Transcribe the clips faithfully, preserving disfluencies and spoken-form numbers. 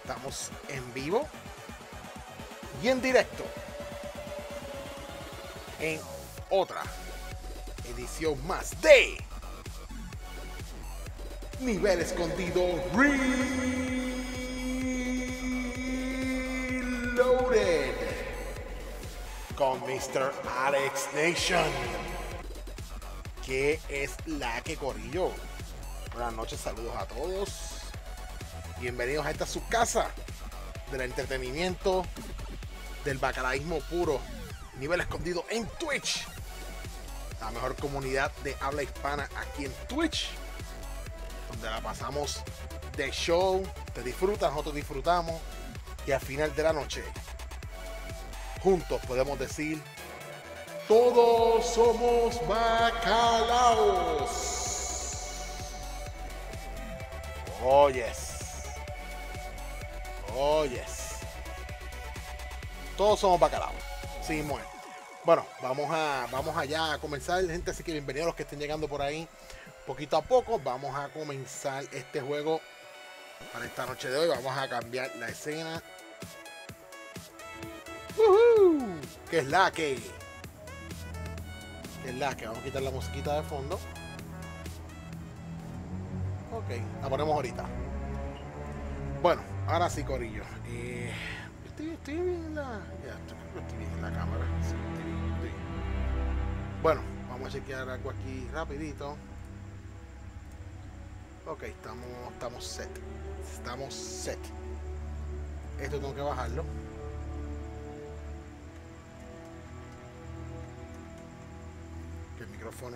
Estamos en vivo y en directo en otra edición más de Nivel Escondido Reloaded con mister Alex Nation. ¿Qué es la que corillo? Buenas noches, saludos a todos. Bienvenidos a esta su casa del entretenimiento, del bacalaísmo puro. Nivel Escondido en Twitch. La mejor comunidad de habla hispana aquí en Twitch, donde la pasamos de show, te disfrutas, nosotros disfrutamos, y al final de la noche, juntos podemos decir, todos somos bacalaos. Oh yes. Oh yes. Todos somos bacalaos. Sí, bueno. Bueno, vamos a vamos allá a comenzar, gente, así que bienvenidos a los que estén llegando por ahí. Poquito a poco vamos a comenzar este juego para esta noche de hoy. Vamos a cambiar la escena. Uh-huh. ¿Qué es la que? ¿Qué es la que? Vamos a quitar la musiquita de fondo. Ok, la ponemos ahorita. Bueno, ahora sí, corillo. Eh, estoy, estoy bien en la... Ya, estoy, estoy bien en la cámara. Sí, estoy bien, estoy bien. Bueno, vamos a chequear algo aquí rapidito. Ok, estamos, estamos set. Estamos set. Esto tengo que bajarlo. Que el micrófono...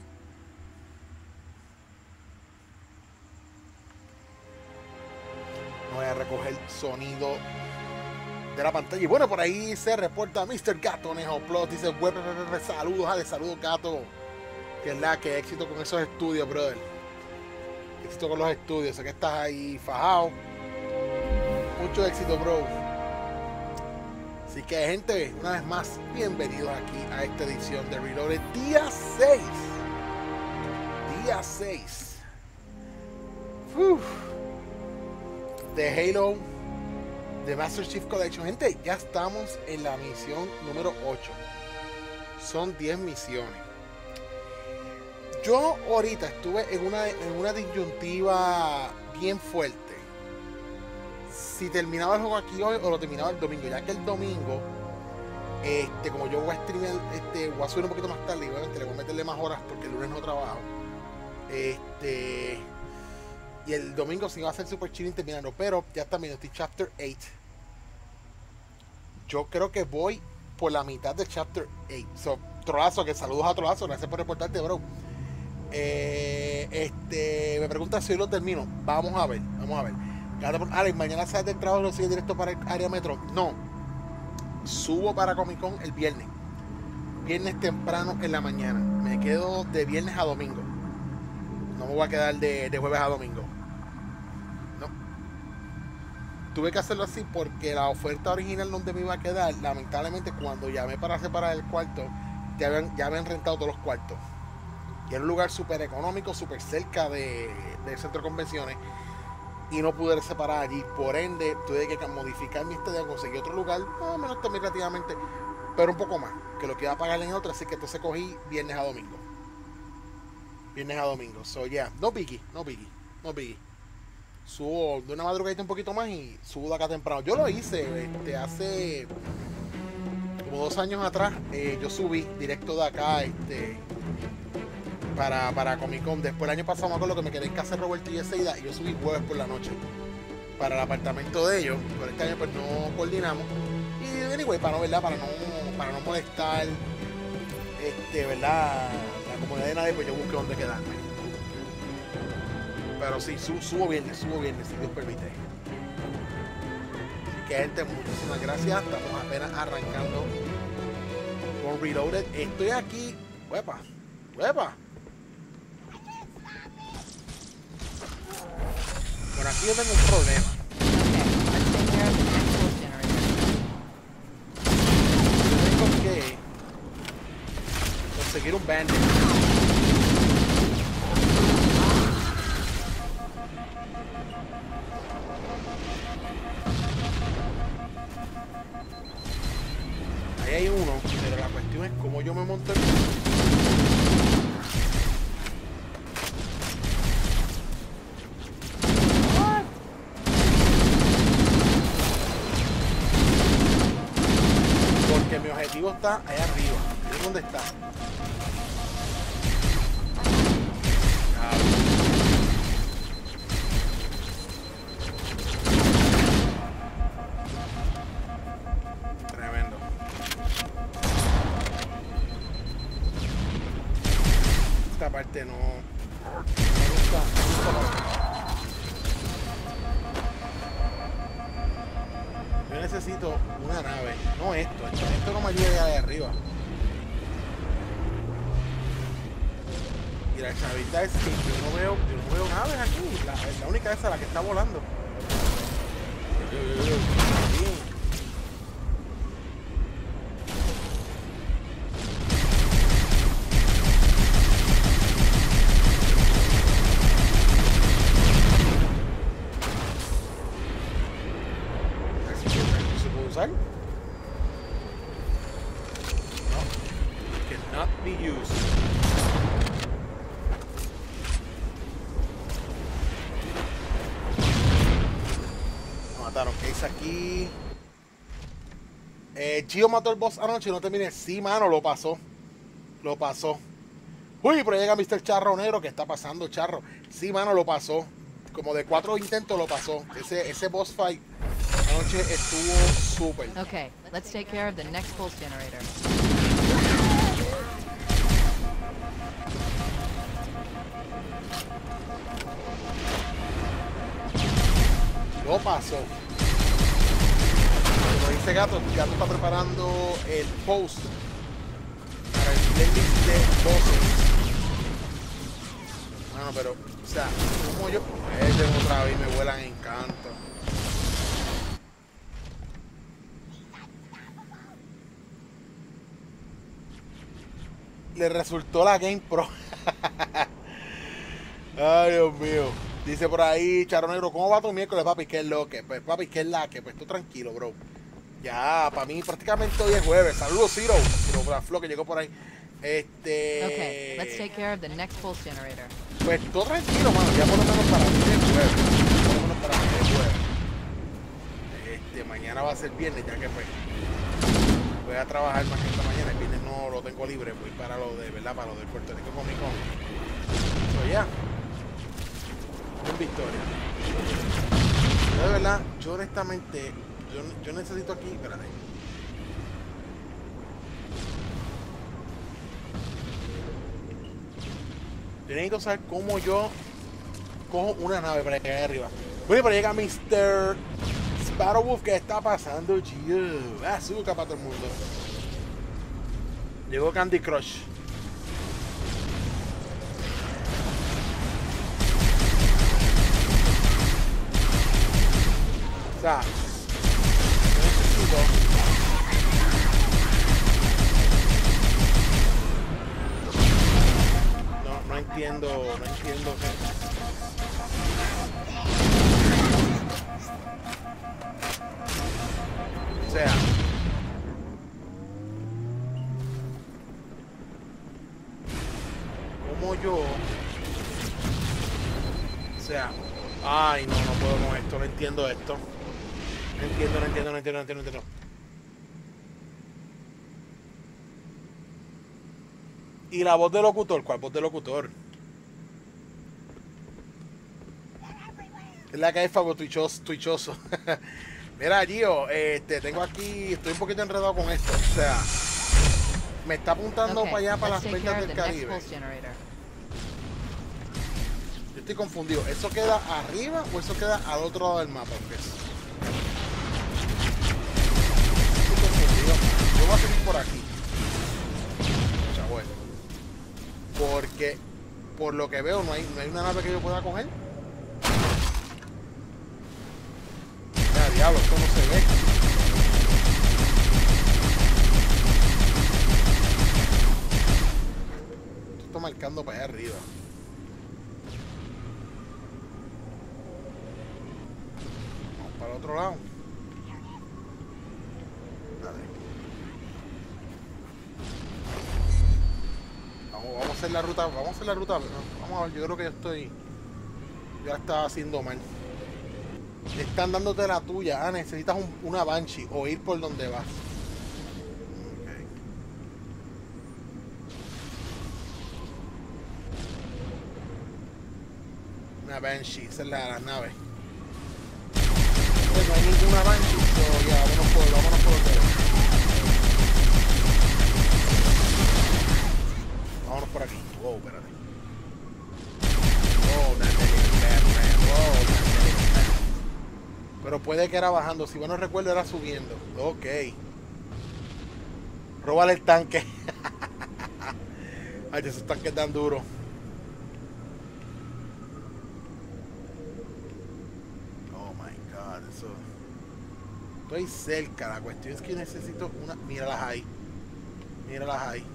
Voy a recoger sonido de la pantalla. Y bueno, por ahí se reporta mister Gato Nejo Plot. Dice, web, saludos, Ale, saludos, Gato. Que es la que éxito con esos estudios, brother. Éxito con los estudios. Sé que estás ahí fajado. Mucho éxito, bro. Así que, gente, una vez más, bienvenidos aquí a esta edición de Reloaded. Día seis. Día seis. Uf. De Halo, de Master Chief Collection. Gente, ya estamos en la misión número ocho. Son diez misiones. Yo ahorita estuve en una, en una disyuntiva bien fuerte. Si terminaba el juego aquí hoy o lo terminaba el domingo. Ya que el domingo, este, como yo voy a streamear, este, voy a subir un poquito más tarde. Y obviamente le voy a meterle más horas porque el lunes no trabajo. Este... Y el domingo sí va a ser super chilling terminando. Pero ya también estoy chapter ocho. Yo creo que voy por la mitad de chapter ocho. So, Trolazo, que saludos a Trolazo. Gracias por reportarte, bro. Eh, este, me pregunta si hoy lo termino. Vamos a ver, vamos a ver. Alex, mañana sales del trabajo y lo sigues directo para el área metro. No. Subo para Comic Con el viernes. Viernes temprano en la mañana. Me quedo de viernes a domingo. No me voy a quedar de, de jueves a domingo. No. Tuve que hacerlo así porque la oferta original donde me iba a quedar, lamentablemente cuando llamé para separar el cuarto, ya habían, ya habían rentado todos los cuartos. Y era un lugar súper económico, súper cerca de, del centro de convenciones. Y no pude separar allí. Por ende, tuve que modificar mi estadía, conseguir otro lugar, más o menos también relativamente, pero un poco más, que lo que iba a pagar en otro. Así que entonces cogí viernes a domingo. Viernes a domingo. So, yeah. No biggie, no biggie, no biggie. Subo de una madrugadita un poquito más y subo de acá temprano. Yo lo hice este, hace como dos años atrás. Eh, yo subí directo de acá este, para, para Comic Con. Después el año pasado me acuerdo que me quedé en casa de Roberto y Eseida y yo subí jueves por la noche para el apartamento de ellos. Pero este año pues no coordinamos. Y anyway, para no, ¿verdad? Para no, para no molestar, este, ¿verdad? Como de nadie, pues yo busqué dónde quedarme. Pero sí, subo, subo viernes, subo viernes, si Dios permite. Así que, gente, muchísimas gracias. Estamos apenas arrancando con Reloaded. Estoy aquí. ¡Huepa! ¡Huepa! Bueno, aquí yo tengo un problema. Yo tengo que conseguir un bandit. cuestión es cómo yo me monto el... Porque mi objetivo está ahí arriba. ¿Y dónde está? Tremendo. Esta parte no... no me gusta, no me gusta. Yo necesito una nave, no esto, esto, esto no me ayuda de arriba. Y la chavita es que yo no veo, yo no veo naves aquí, la, la única esa la que está volando. ¿Se no, cannot be used. Me mataron. ¿Qué hice aquí? Eh, Gio mató el boss anoche y no terminé. Sí, mano, lo pasó. Lo pasó. Uy, pero llega mister Charro Negro. ¿Qué está pasando, Charro? Sí, mano, lo pasó. Como de cuatro intentos lo pasó. Ese, ese boss fight anoche estuvo súper. Okay, let's take care of the next pulse generator. Lo pasó. Como dice Gato, Gato está preparando el post para el playlist de bosses. Bueno, pero, o sea, como yo, este otra vez me vuelan en canto. Le resultó la Game Pro. Ay, Dios mío. Dice por ahí, Charo Negro, ¿cómo va tu miércoles, papi? ¿Qué es lo que? Pues, papi, ¿qué es la que? Pues tú tranquilo, bro. Ya, para mí prácticamente hoy es jueves. Saludos, Ciro. Ciro Braflo, que llegó por ahí. Este... Okay, let's take care of the next pulse generator. Pues todo tranquilo, mano. Ya por lo menos para mí es jueves. Por lo menos para mí es jueves. Este, mañana va a ser viernes, ya que pues... voy a trabajar más que esta mañana. El viernes no lo tengo libre. Voy para lo de, ¿verdad? Para lo del Puerto Rico Comic Con. Eso ya. En victoria. Yo de verdad, yo honestamente, yo, yo necesito aquí, espérate. Yo necesito saber cómo yo cojo una nave para que caiga arriba. Bueno, pero llega mister Sparrowwolf. ¿Qué está pasando, Gio? Azúcar para todo el mundo. Llegó Candy Crush. O sea, yo necesito... No, no entiendo, no entiendo qué... O sea... Como yo... O sea... Ay, no, no puedo con esto, no entiendo esto. No entiendo, no entiendo, no entiendo, no entiendo, no entiendo. Y la voz del locutor, ¿cuál voz del locutor? Es la que es favor tuichoso. tuichoso. Mira, Gio, este, tengo aquí, estoy un poquito enredado con esto. O sea, me está apuntando Okay, para allá, para let's las take ventas care of del the next Caribe. pulse generator. Yo estoy confundido. ¿Eso queda arriba o eso queda al otro lado del mapa? Porque es... Estoy confundido. Yo voy a seguir por aquí. Chabuelo. Porque, por lo que veo, no hay, no hay una nave que yo pueda coger. Ya, diablo, esto no se ve. Esto está marcando para allá arriba. Vamos para el otro lado. Dale. Vamos, vamos a hacer la ruta, vamos a hacer la ruta. Vamos a ver, yo creo que yo estoy. Ya estaba haciendo mal. Están dándote la tuya. Ah, necesitas un, una Banshee o ir por donde vas. Okay. Una Banshee, esa es la de las naves. Pues no hay ninguna Banshee, so ya, vámonos por, vámonos por donde va. Vámonos por aquí. Wow, espérate. Wow, that's it. Wow, that's it. Pero puede que era bajando. Si bueno recuerdo, era subiendo. Ok. Róbale el tanque. Ay, esos tanques tan duros. Oh my god. Eso. Estoy cerca. La cuestión es que necesito una. Míralas ahí. Míralas ahí.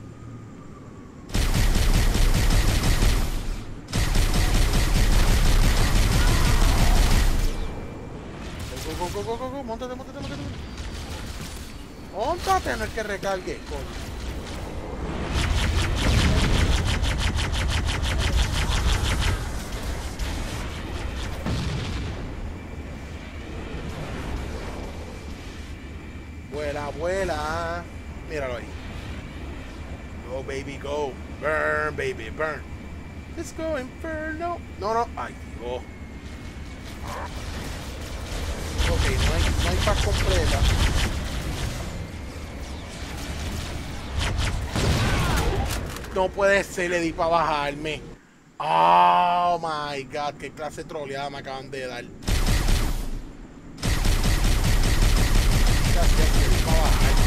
Go, go, go, go, go, montate, montate, montate. Montate, no es que recargue, coño. Vuela, vuela. Míralo ahí. Go, baby, go. Burn, baby, burn. Let's go, inferno. No, no. Ay, Dios. Ok, no hay, no hay paz completa. No puede ser, le di para bajarme. Oh my god, qué clase de troleada me acaban de dar. Gracias, le di para bajarme.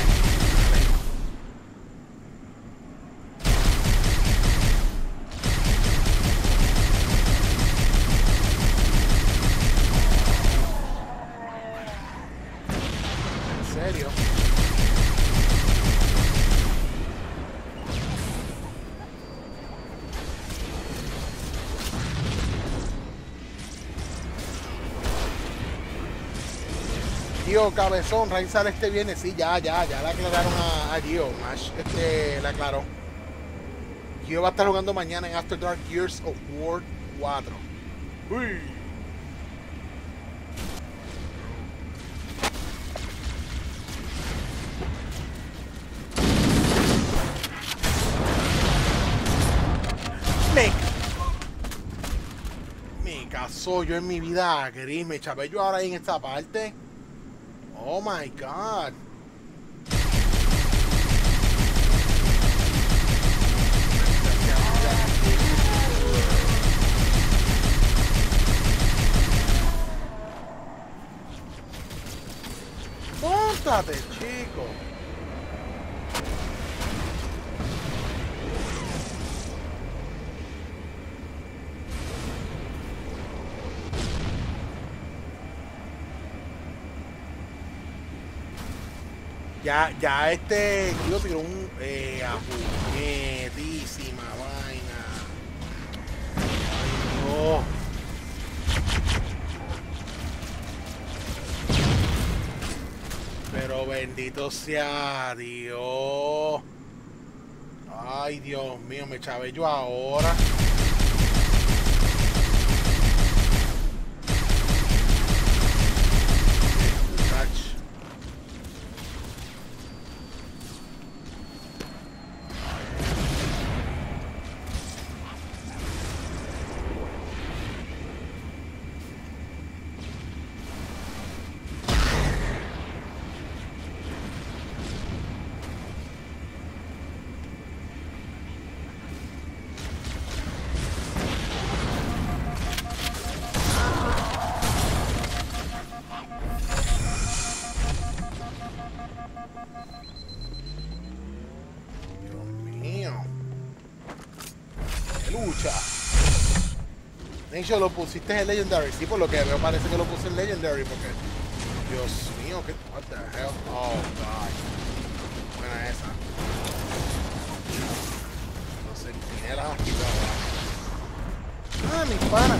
Gio, cabezón, Rain sale este viernes. Sí, ya, ya, ya le aclararon a, a Gio. Mash, este, le aclaró. Gio va a estar jugando mañana en After Dark Gears of War cuatro. Uy. Me, me casó yo en mi vida gris. Me chavé yo ahora ahí en esta parte. Oh my god. Póntate, chico. Ya, ya este tío tiró un eh, apuñetísima vaina. Ay, no. Pero bendito sea Dios. Ay, Dios mío, me chavé yo ahora. Ninja, lo pusiste en Legendary. Sí, por lo que veo parece que lo puse en Legendary porque... Dios mío, ¿qué? What the hell? Oh, God. Buena esa. Los sentinelas activadas. Ah, mi pana.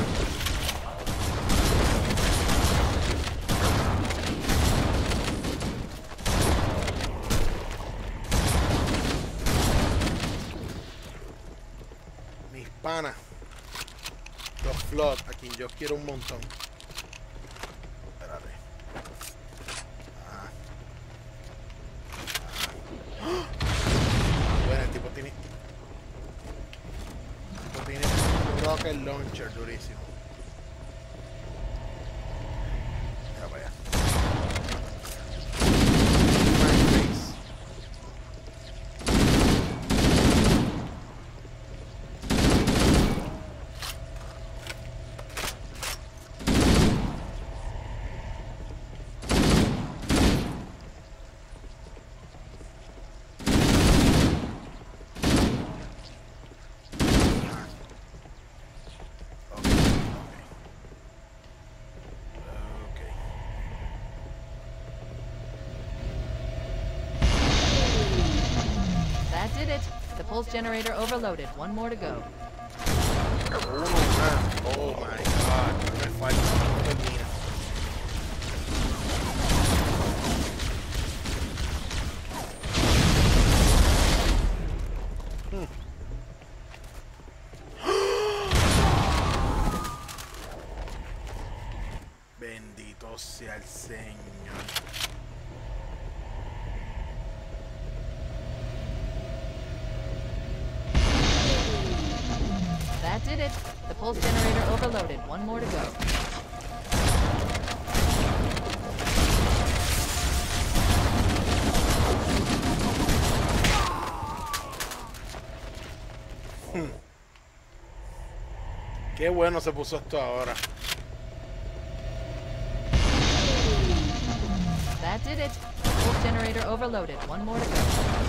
slot a quien yo quiero un montón. Espérate. Ah. Ah. Bueno, el tipo tiene... El tipo tiene un rocket launcher durísimo. Mira para allá. The pulse generator overloaded. One more to go. Uno más. Oh my god. No me falta. No termina. Hmm. Bendito sea el Señor. That did it. The pulse generator overloaded. One more to go. Hmm. Qué bueno se puso esto ahora. That did it. The pulse generator overloaded. One more to go.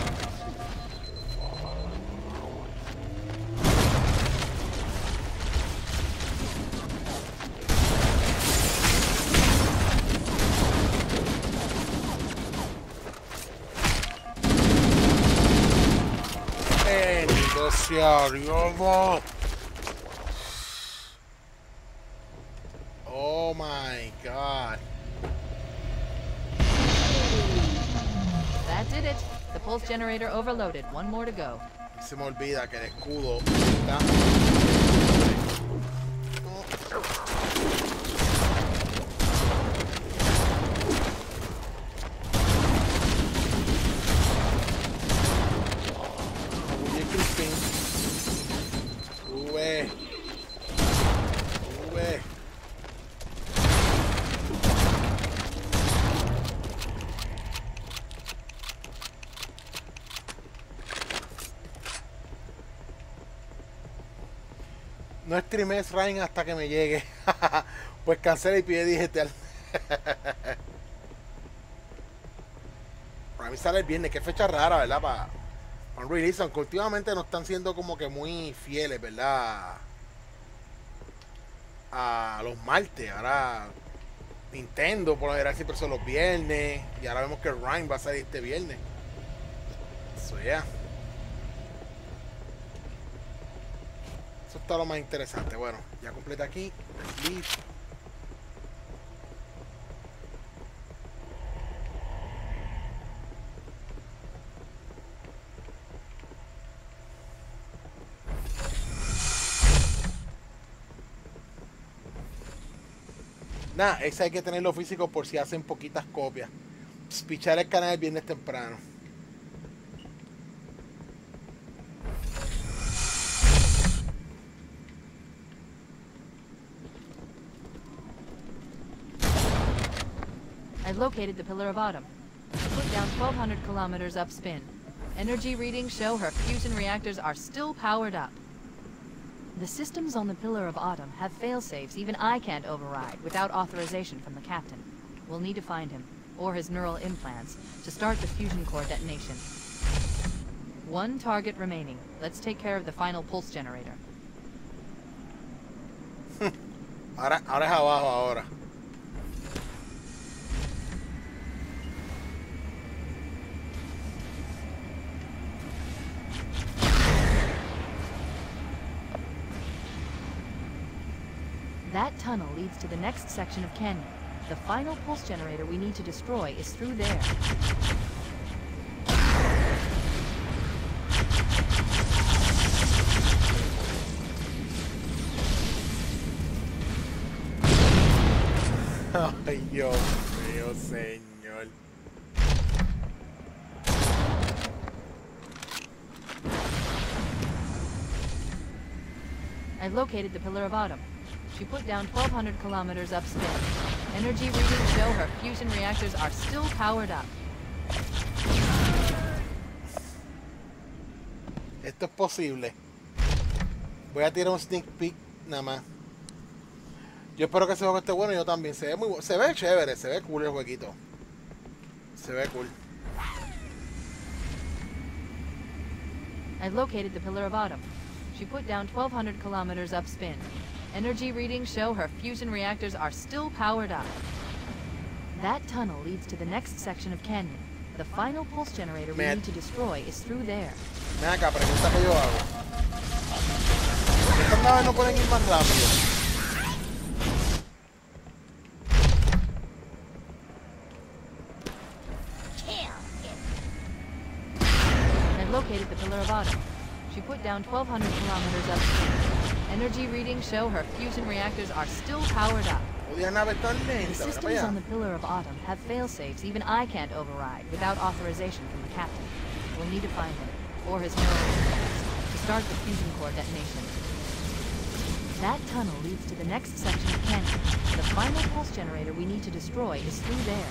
Dios. Oh my god. That did it. The pulse generator overloaded. One more to go. Se me olvida que el escudo está... Sube. Sube. No streames Ryan hasta que me llegue. Pues cancela y pide digital. Para mí sale el viernes. Qué fecha rara, ¿verdad? Para un release, aunque últimamente no están siendo como que muy fieles, ¿verdad? A los martes. Ahora Nintendo por lo general siempre son los viernes. Y ahora vemos que Ryan va a salir este viernes. Eso ya. Eso está lo más interesante. Bueno, ya completa aquí. Listo. Nada, ese hay que tenerlo físico por si hacen poquitas copias. Pichar el canal el viernes temprano. I've located the Pillar of Autumn. Put down twelve hundred kilometers upspin. Energy readings show her fusion reactors are still powered up. The systems on the Pillar of Autumn have failsafes even I can't override without authorization from the captain. We'll need to find him, or his neural implants, to start the fusion core detonation. One target remaining. Let's take care of the final pulse generator. ahora, ahora es abajo ahora. That tunnel leads to the next section of canyon. The final pulse generator we need to destroy is through there. Ay, Dios mío, señor. I've located the Pillar of Autumn. She put down twelve hundred kilometers upspin. Energy readings show her fusion reactors are still powered up. Esto es posible. Voy a tirar un sneak peek nada más. Yo espero que ese juego esté bueno. Yo también. Se ve muy se ve chévere. Se ve cool el jueguito. Se ve cool. I've located the Pillar of Autumn. She put down twelve hundred kilometers upspin. Energy readings show her fusion reactors are still powered up. That tunnel leads to the next section of canyon. The final pulse generator we Man. need to destroy is through there. Ven acá, pregunta que yo hago. Estas naves no pueden ir más rápido. I've located the Pillar of Autumn. She put down twelve hundred kilometers upstream. Energy readings show her fusion reactors are still powered up. Odia naves tan The lentas. Ven para systems allá. on the Pillar of Autumn have fail-safes even I can't override without authorization from the captain. We'll need to find him, or his neural to start the fusion core detonation. That tunnel leads to the next section of canyon. The final pulse generator we need to destroy is through there.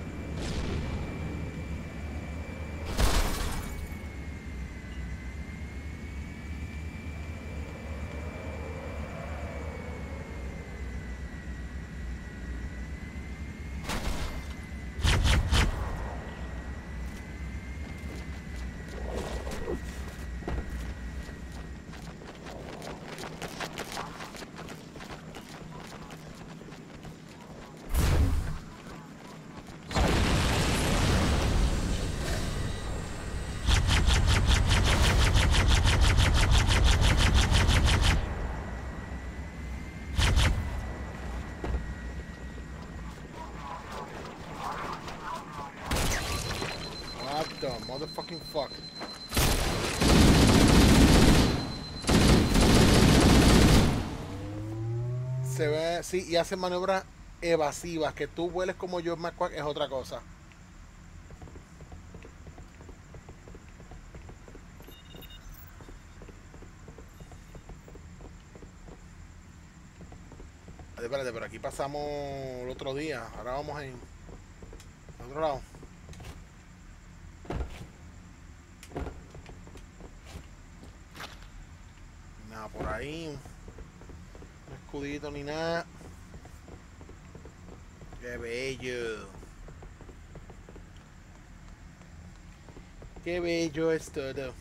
What the motherfucking fuck. Se ve, sí, y hace maniobras evasivas. Que tú vueles como yo, McQuack, es otra cosa. Espérate, pero aquí pasamos el otro día. Ahora vamos en al otro lado. Nada por ahí. Un escudito ni nada. Qué bello. Qué bello es todo.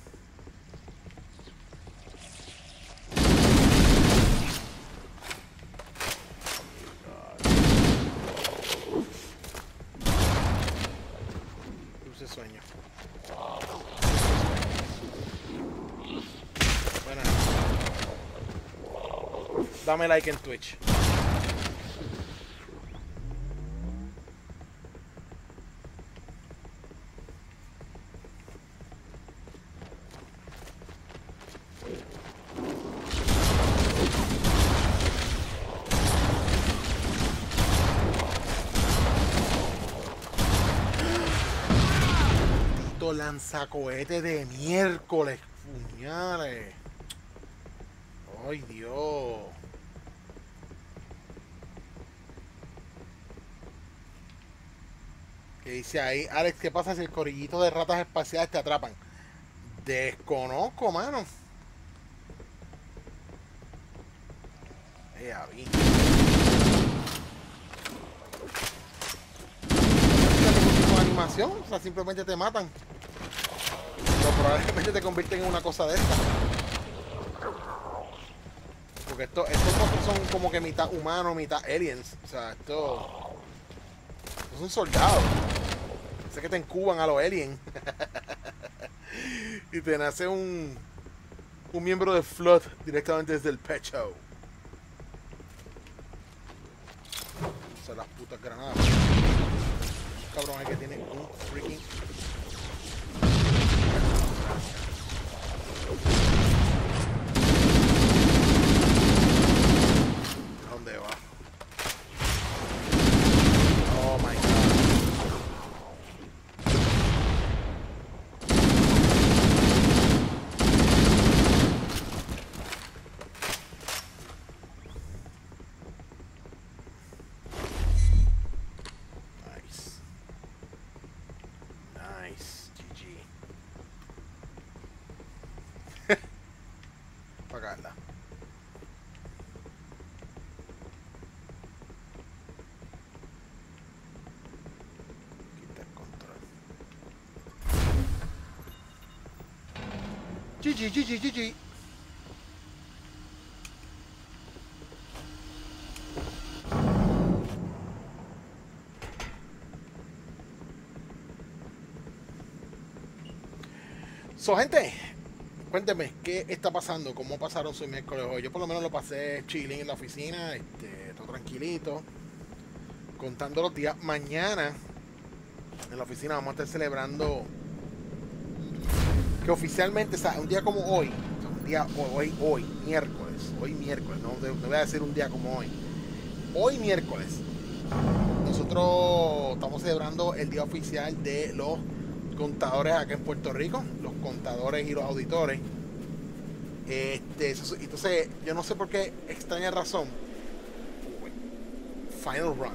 Dulce sueño. Bueno. Dame like en Twitch. Tito lanzacohete de miércoles, puñales. Ay, Dios. ¿Qué dice ahí? Alex, ¿qué pasa si el corillito de ratas espaciales te atrapan? Desconozco, mano. Eh, a mí. No tiene ningún tipo de animación, o sea, simplemente te matan. Pero probablemente te convierten en una cosa de esta. Porque esto, estos monstruos son como que mitad humanos, mitad aliens. O sea, esto... Estos son soldados. Sé que te encuban a los aliens. Y te nace un... Un miembro de Flood directamente desde el pecho. O sea, las putas granadas. Cabrón, es que tiene un freaking... ¿Dónde va? apagarla. Quita el control. G G, G G, G G. So, gente, cuénteme, ¿qué está pasando? ¿Cómo pasaron su miércoles hoy? Yo por lo menos lo pasé chilling en la oficina, este, todo tranquilito, contando los días. Mañana en la oficina vamos a estar celebrando que oficialmente, o sea, un día como hoy, o sea, un día hoy, hoy, miércoles, hoy miércoles, no, no voy a decir un día como hoy, hoy miércoles, nosotros estamos celebrando el día oficial de los contadores acá en Puerto Rico, los contadores y los auditores. Este, entonces, yo no sé por qué extraña razón. Final run.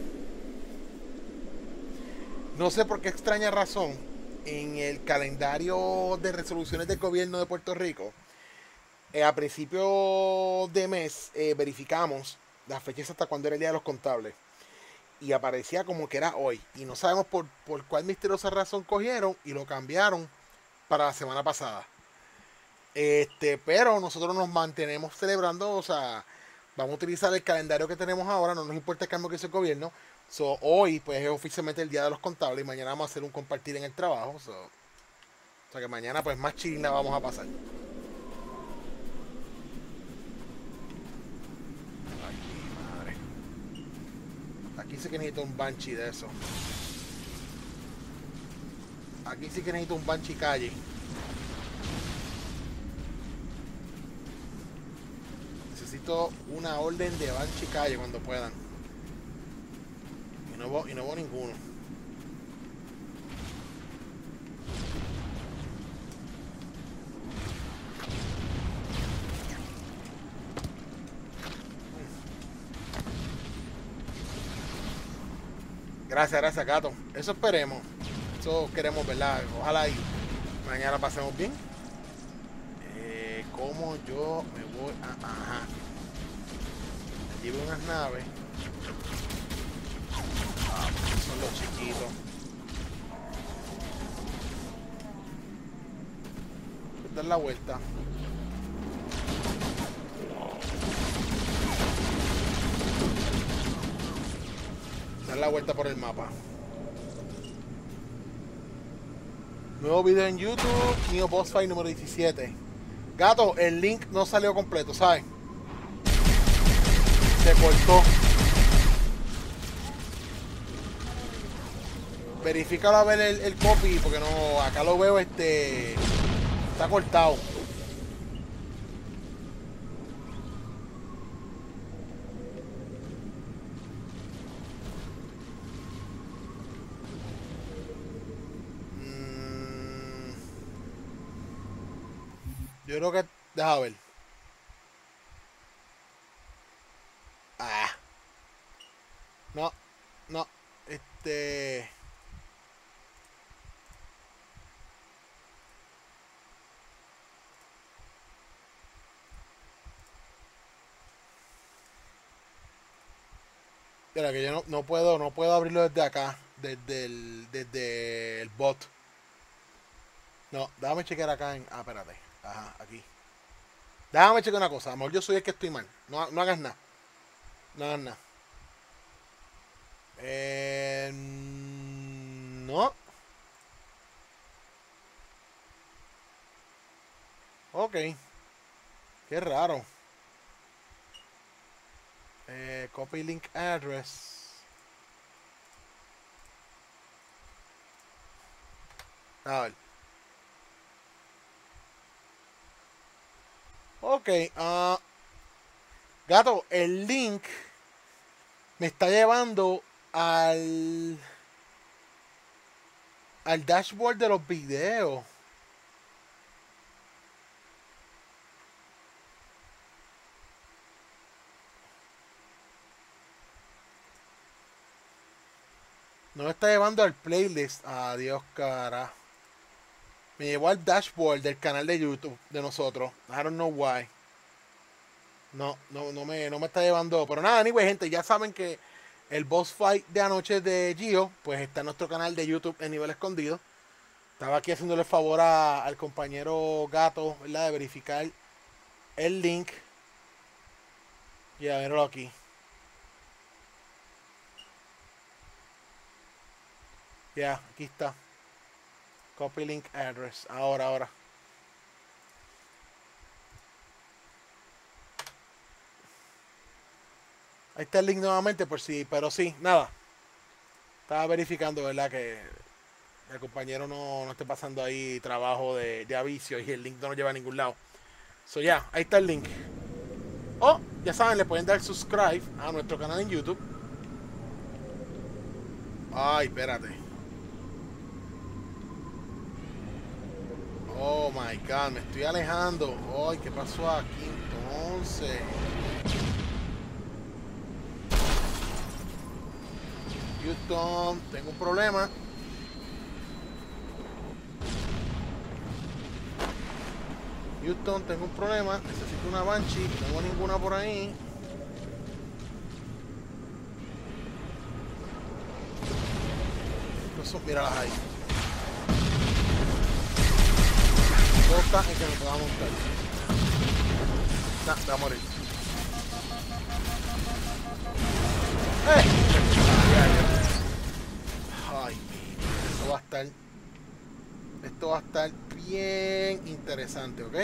No sé por qué extraña razón en el calendario de resoluciones del gobierno de Puerto Rico. Eh, a principio de mes eh, verificamos las fechas hasta cuando era el día de los contables. Y aparecía como que era hoy. Y no sabemos por, por cuál misteriosa razón cogieron y lo cambiaron para la semana pasada. Este, pero nosotros nos mantenemos celebrando, o sea, vamos a utilizar el calendario que tenemos ahora, no nos importa el cambio que hizo el gobierno. So, hoy pues es oficialmente el día de los contables y mañana vamos a hacer un compartir en el trabajo. So, o sea que mañana pues más chilina vamos a pasar. Aquí sí que necesito un Banshee de eso. Aquí sí que necesito un Banshee calle. Necesito una orden de Banshee calle cuando puedan. Y no veo, y no veo ninguno. Gracias, gracias, gato. Eso esperemos. Eso queremos, ¿verdad? Ojalá y mañana pasemos bien. Eh, ¿Cómo yo me voy a...? Ajá. Me llevo unas naves. Ah, son los chiquitos. Dar la vuelta. Dar la vuelta por el mapa. Nuevo video en YouTube, Neo Boss Fight número diecisiete. Gato, el link no salió completo, ¿sabes? Se cortó. Verifícalo a ver el, el copy, porque no, acá lo veo, este, está cortado. Yo creo que... Deja ver. Ah. No. No. Este... Espera, que yo no, no puedo, no puedo abrirlo desde acá. Desde el, desde el bot. No, déjame chequear acá en... Ah, espérate. Ajá, aquí. Déjame chequear una cosa. A lo mejor yo soy el que estoy mal. No, no hagas nada. No hagas nada. Eh, no. Ok. Qué raro. Eh, copy link address. A ver. Ok. Uh, gato, el link me está llevando al al dashboard de los videos. No me está llevando al playlist. Adiós, cara. Me llevó al dashboard del canal de YouTube de nosotros. I don't know why. No, no, no me, no me está llevando. Pero nada, anyway, gente, ya saben que el boss fight de anoche de Gio, pues está en nuestro canal de YouTube en nivel escondido. Estaba aquí haciéndole el favor a, al compañero Gato, ¿verdad? De verificar el link. Ya, míralo aquí. Ya, aquí está. Copy link address. Ahora, ahora. Ahí está el link nuevamente por si, pero sí, nada. Estaba verificando, ¿verdad? Que el compañero no, no esté pasando ahí trabajo de, de aviso y el link no nos lleva a ningún lado. So ya, yeah, ahí está el link. Oh, ya saben, le pueden dar subscribe a nuestro canal en YouTube. Ay, espérate. Oh my god, me estoy alejando. Ay, ¿qué pasó aquí entonces? Houston, tengo un problema. Houston, tengo un problema. Necesito una Banshee. No tengo ninguna por ahí. Entonces, míralas ahí. Boca en que me pueda montar. Nah, te va a morir. ¡Eh! Ay, esto va a estar. Esto va a estar bien interesante, ¿ok?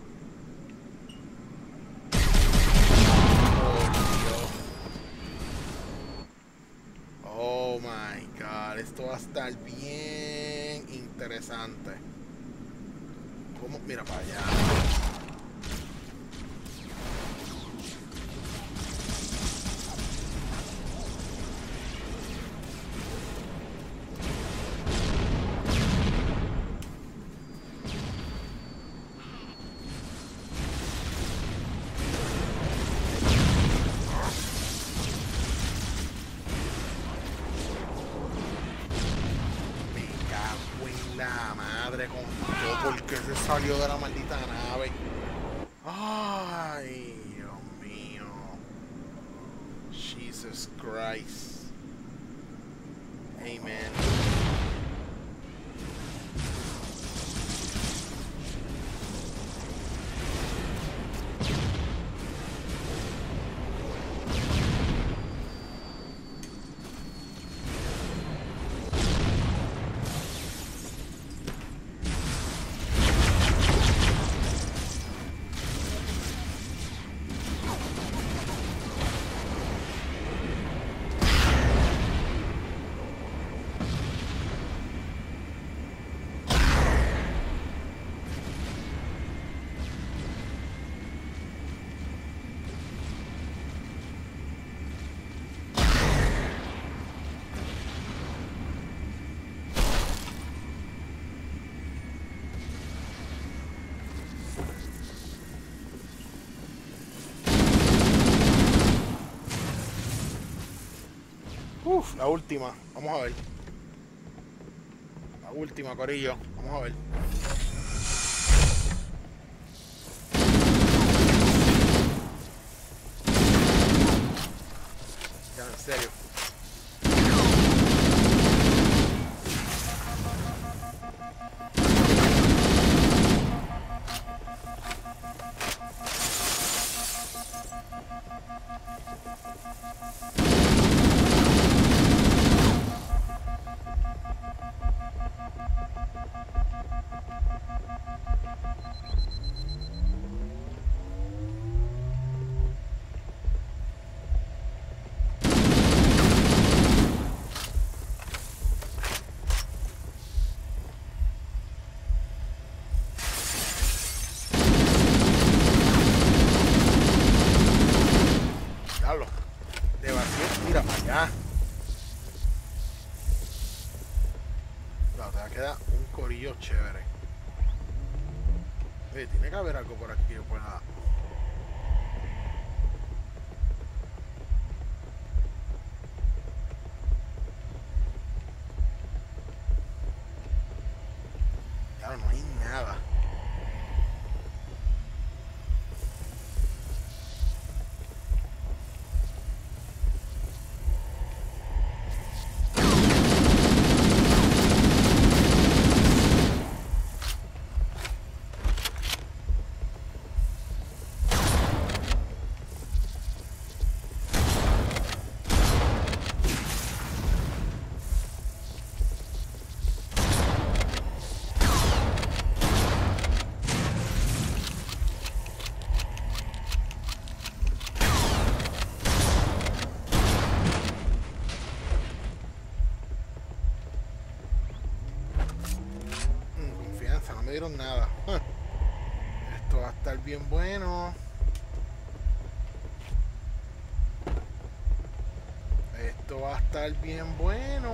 Oh my god, esto va a estar bien interesante. ¿Cómo? Mira para allá. La madre con todo, porque se salió de la maldita nave. Ay, Dios mío. Jesus Christ. Amen. Uf, la última. Vamos a ver. La última, corillo. Vamos a ver. Ya, en serio. Mira para allá. Claro, te va a quedar un corillo chévere. Oye, tiene que haber algo por aquí que yo pueda. Claro, no hay nada. vieron nada. Esto va a estar bien bueno. Esto va a estar bien bueno.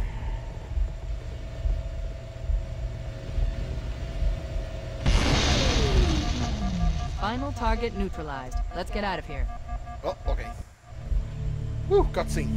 Final target neutralized. Let's get out of here. Oh, okay. Woo, cutscene.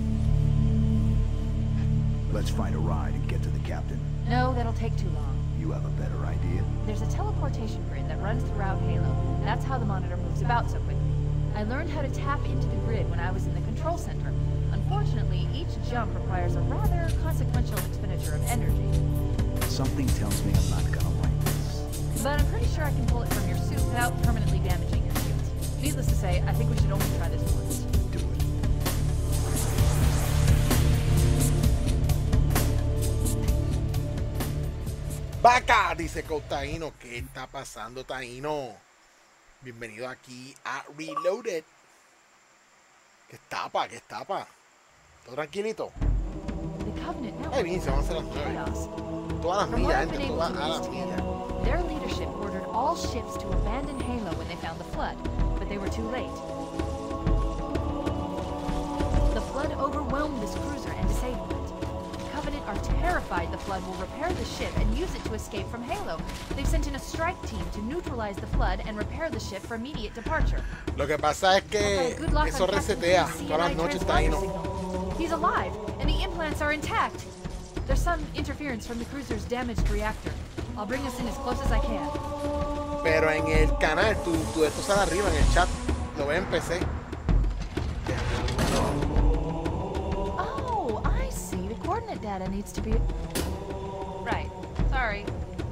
Let's find a ride and get to the captain. No, that'll take too long. You have a better idea? There's a teleportation grid that runs throughout Halo. That's how the monitor moves about so quickly. I learned how to tap into the grid when I was in the control center. Unfortunately, each jump requires a rather consequential expenditure of energy. Something tells me I'm not gonna like this. But I'm pretty sure I can pull it from your suit without permanently damaging your shields. Needless to say, I think we should only try this once. Do it. Vaca, dice Code Taino. ¿Qué está pasando, Taino? Bienvenido aquí a Reloaded. ¿Qué tapa? ¿Qué tapa? ¿Todo tranquilito? The Covenant network Ay, bien, se van a hacer las nueve. chaos. Todas las From what millas, I've been gente, able todas to a piece las millas. together, their leadership ordered all ships to abandon Halo when they found the Flood, but they were too late. The Flood overwhelmed this cruiser and disabled it. The Covenant are terrified the Flood will repair the ship and use it to escape from Halo. They've sent in a strike team to neutralize the Flood and repair the ship for immediate departure. Lo que pasa es que Good luck eso on Captain resetea King's todas las C N I noches, transponder Taino. signal. He's alive, and the implants are intact. There's some interference from the cruiser's damaged reactor. I'll bring us in as close as I can. Pero en el canal, tú, tú esto sale arriba en el chat. Lo ves en P C. Oh, I see. The coordinate data needs to be... Right. Sorry.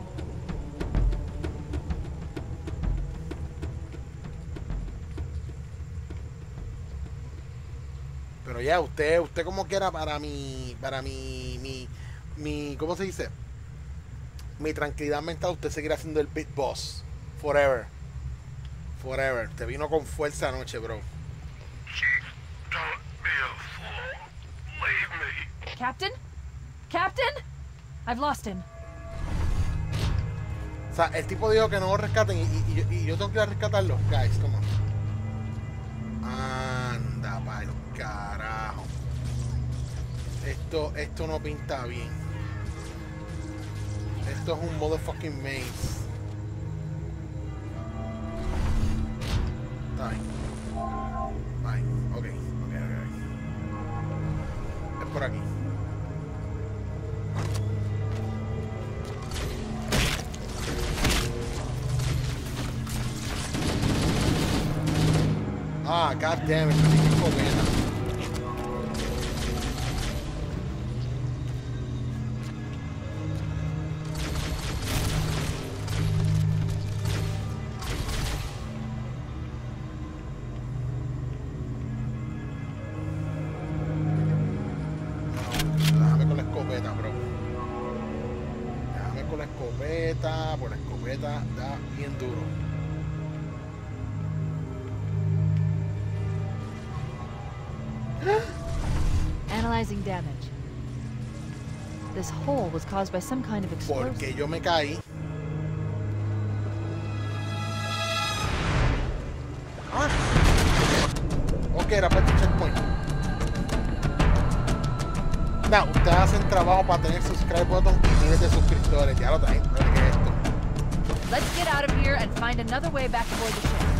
Pero ya, usted, usted como quiera para mi, para mi, mi, mi, ¿cómo se dice? Mi tranquilidad mental, usted seguirá siendo el Big Boss. Forever. Forever. Te vino con fuerza anoche, bro. Chief, don't be a fool. Leave me. Captain? Captain? I've lost him. O sea, el tipo dijo que no lo rescaten y, y, y yo- y yo tengo que ir a rescatarlo. Guys, come on. Anda, pa'l carajo. Esto, esto no pinta bien. Esto es un motherfucking maze. Está bien. Bye. Ok, ok, ok. Es por aquí. Ah, god damn it, qué escopeta. No, déjame con la escopeta, bro. Déjame con la escopeta, por la escopeta da bien duro. Analyzing damage. This hole was caused by some kind of Porque explosive. yo me caí. Ah. Ok, era para este checkpoint. No, ustedes hacen trabajo para tener subscribe button y miles de suscriptores. Ya lo traen. ¿Qué es esto? Let's get out of here and find another way back aboard the ship.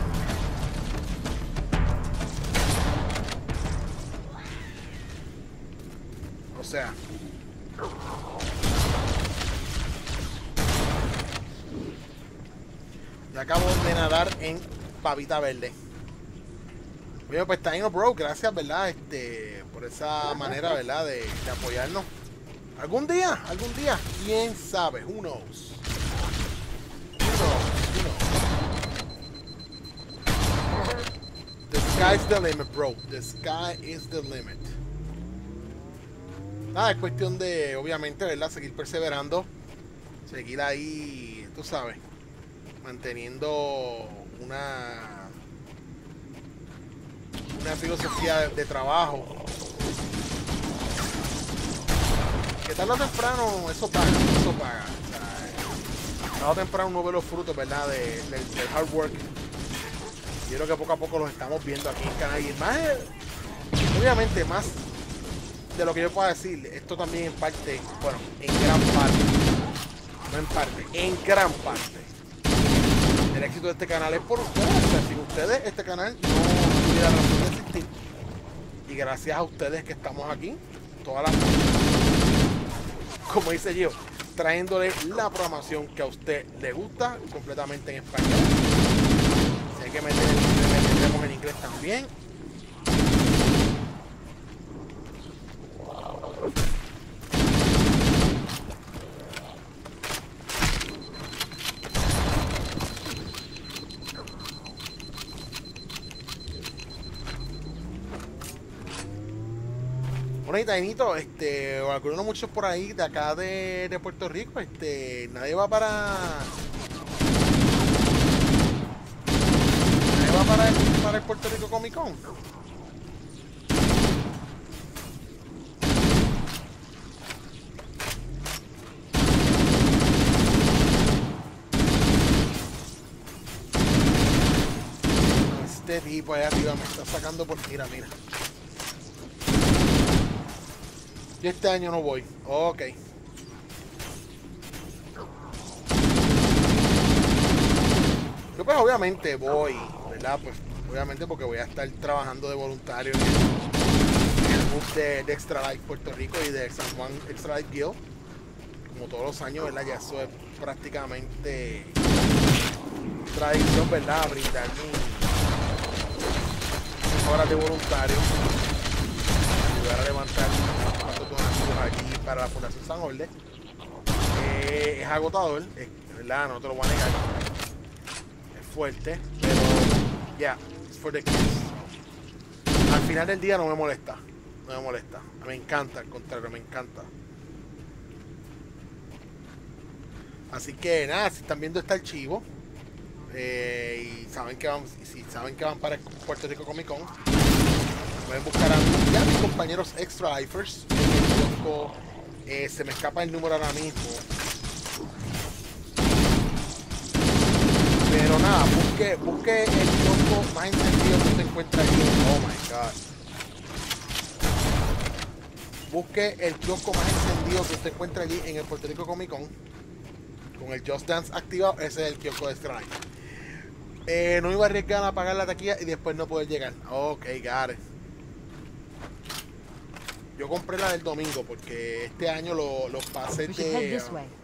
O sea. Ya acabo de nadar en pavita verde. Oye, pues Taino, bro, gracias, ¿verdad? Este, por esa manera, ¿verdad? De, de apoyarnos. Algún día, algún día, quién sabe, who knows. Who knows, who knows. The sky's the limit, bro. The sky is the limit. Nada, es cuestión de, obviamente, ¿verdad? Seguir perseverando. Seguir ahí, tú sabes, manteniendo una una filosofía de, de trabajo. Que tarde o temprano eso paga, eso paga. O sea, tarde o temprano uno ve los frutos, ¿verdad? De, de, del hard work. Yo creo que poco a poco los estamos viendo aquí en el canal. Y más, obviamente, más de lo que yo pueda decir, esto también en parte, bueno, en gran parte, no en parte, en gran parte, el éxito de este canal es por ustedes. O sea, sin ustedes, este canal no tuviera razón de existir. Y gracias a ustedes que estamos aquí, todas las como dice yo, trayéndole la programación que a usted le gusta, completamente en español. Si hay que meter en inglés, metemos en inglés también. Bueno, y Tainito, este, o algunos muchos por ahí de acá de, de Puerto Rico, este, nadie va para. Nadie va para el, para el Puerto Rico Comic Con. Este tipo allá arriba me está sacando por mira, mira. Yo este año no voy. Ok. Yo pues obviamente voy, ¿verdad? Pues obviamente porque voy a estar trabajando de voluntario en el, en el bus de, de Extra Life Puerto Rico y de San Juan Extra Life Guild. Como todos los años, ¿verdad? Ya eso es prácticamente tradición, ¿verdad? Brindar mis horas de voluntario. Ayudar a levantar aquí para la Fundación San Jorge. Eh, es agotador, es, ¿verdad? No te lo voy a negar. Es fuerte, pero ya, yeah, it's for the kids. Al final del día no me molesta, no me molesta. Me encanta, al contrario, me encanta. Así que nada, si están viendo este archivo eh, y saben que van, si saben que van para el Puerto Rico Comic Con, pueden buscar a mí y a mis compañeros Extra Lifers. Eh, se me escapa el número ahora mismo, pero nada, busque, busque el kiosco más encendido que se encuentra aquí. Oh my god, busque el kiosco más encendido que se encuentra allí en el Puerto Rico Comic Con con el Just Dance activado. Ese es el kiosco de Extra Life. Eh, no iba a arriesgar a pagar la taquilla y después no poder llegar. Ok, got it. Yo compré la del domingo porque este año lo, los pases de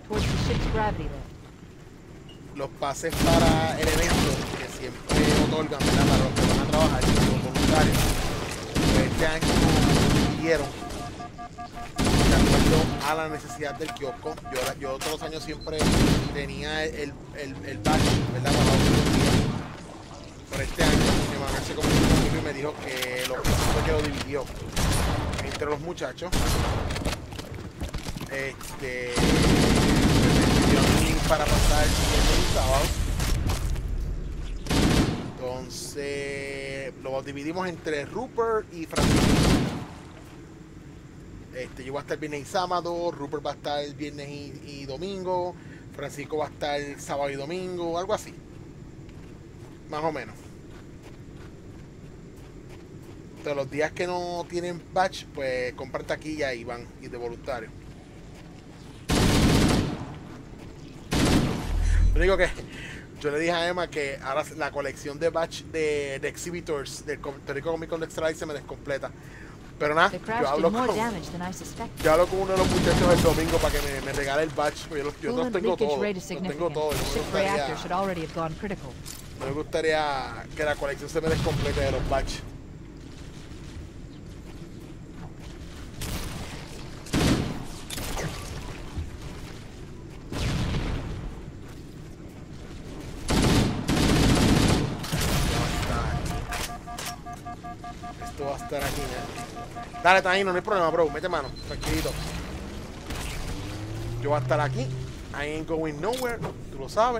los pases para el evento que siempre otorgan, ¿verdad? Para los que van a trabajar, los voluntarios, pues este año pidieron de acuerdo a la necesidad del kiosco. Yo, yo todos los años siempre tenía el, el, el badge, ¿verdad? Para los días. Por este año mi mamá se comunicó conmigo y me dijo que lo que lo dividió entre los muchachos. Este me dio un link para pasar el sábado. Entonces lo dividimos entre Rupert y Francisco. Este, yo voy a estar viernes y sábado, Rupert va a estar el viernes y, y domingo, Francisco va a estar el sábado y domingo, algo así. Más o menos. De los días que no tienen batch, pues compran taquilla y van y de voluntario. Lo único que yo le dije a Emma que ahora la colección de batch de, de exhibitors del Puerto Rico Comic Con Extra Life se me descompleta. Pero nada, yo hablo, con, yo hablo con uno de los muchachos el domingo para que me, me regale el batch. Yo, yo no tengo todo, no tengo todo. No me gustaría, no me gustaría que la colección se me descomplete de los batch. Esto va a estar aquí, ¿eh? Dale, Taino, no hay problema, bro. Mete mano, tranquilito. Yo voy a estar aquí. I ain't going nowhere. Tú lo sabes.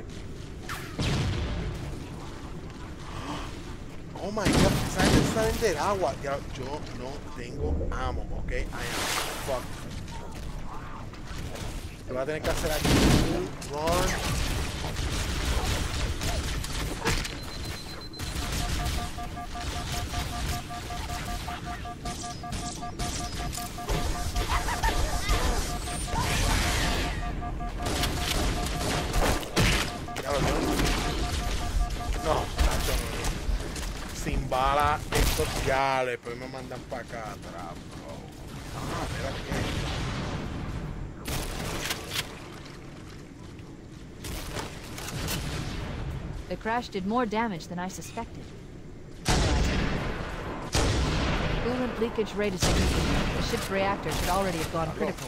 Oh my god, esa gente está en del agua. Yo no tengo ammo, ok. I am fucked. Yo voy a tener que hacer aquí un run. Claro, no, no, macho, no. Sin bala, estos ya después me mandan para acá atrás, bro. Ah, espera, ¿qué? The crash did more damage than I suspected. Coolant leakage rate is significant. The ship's reactor should already have gone critical.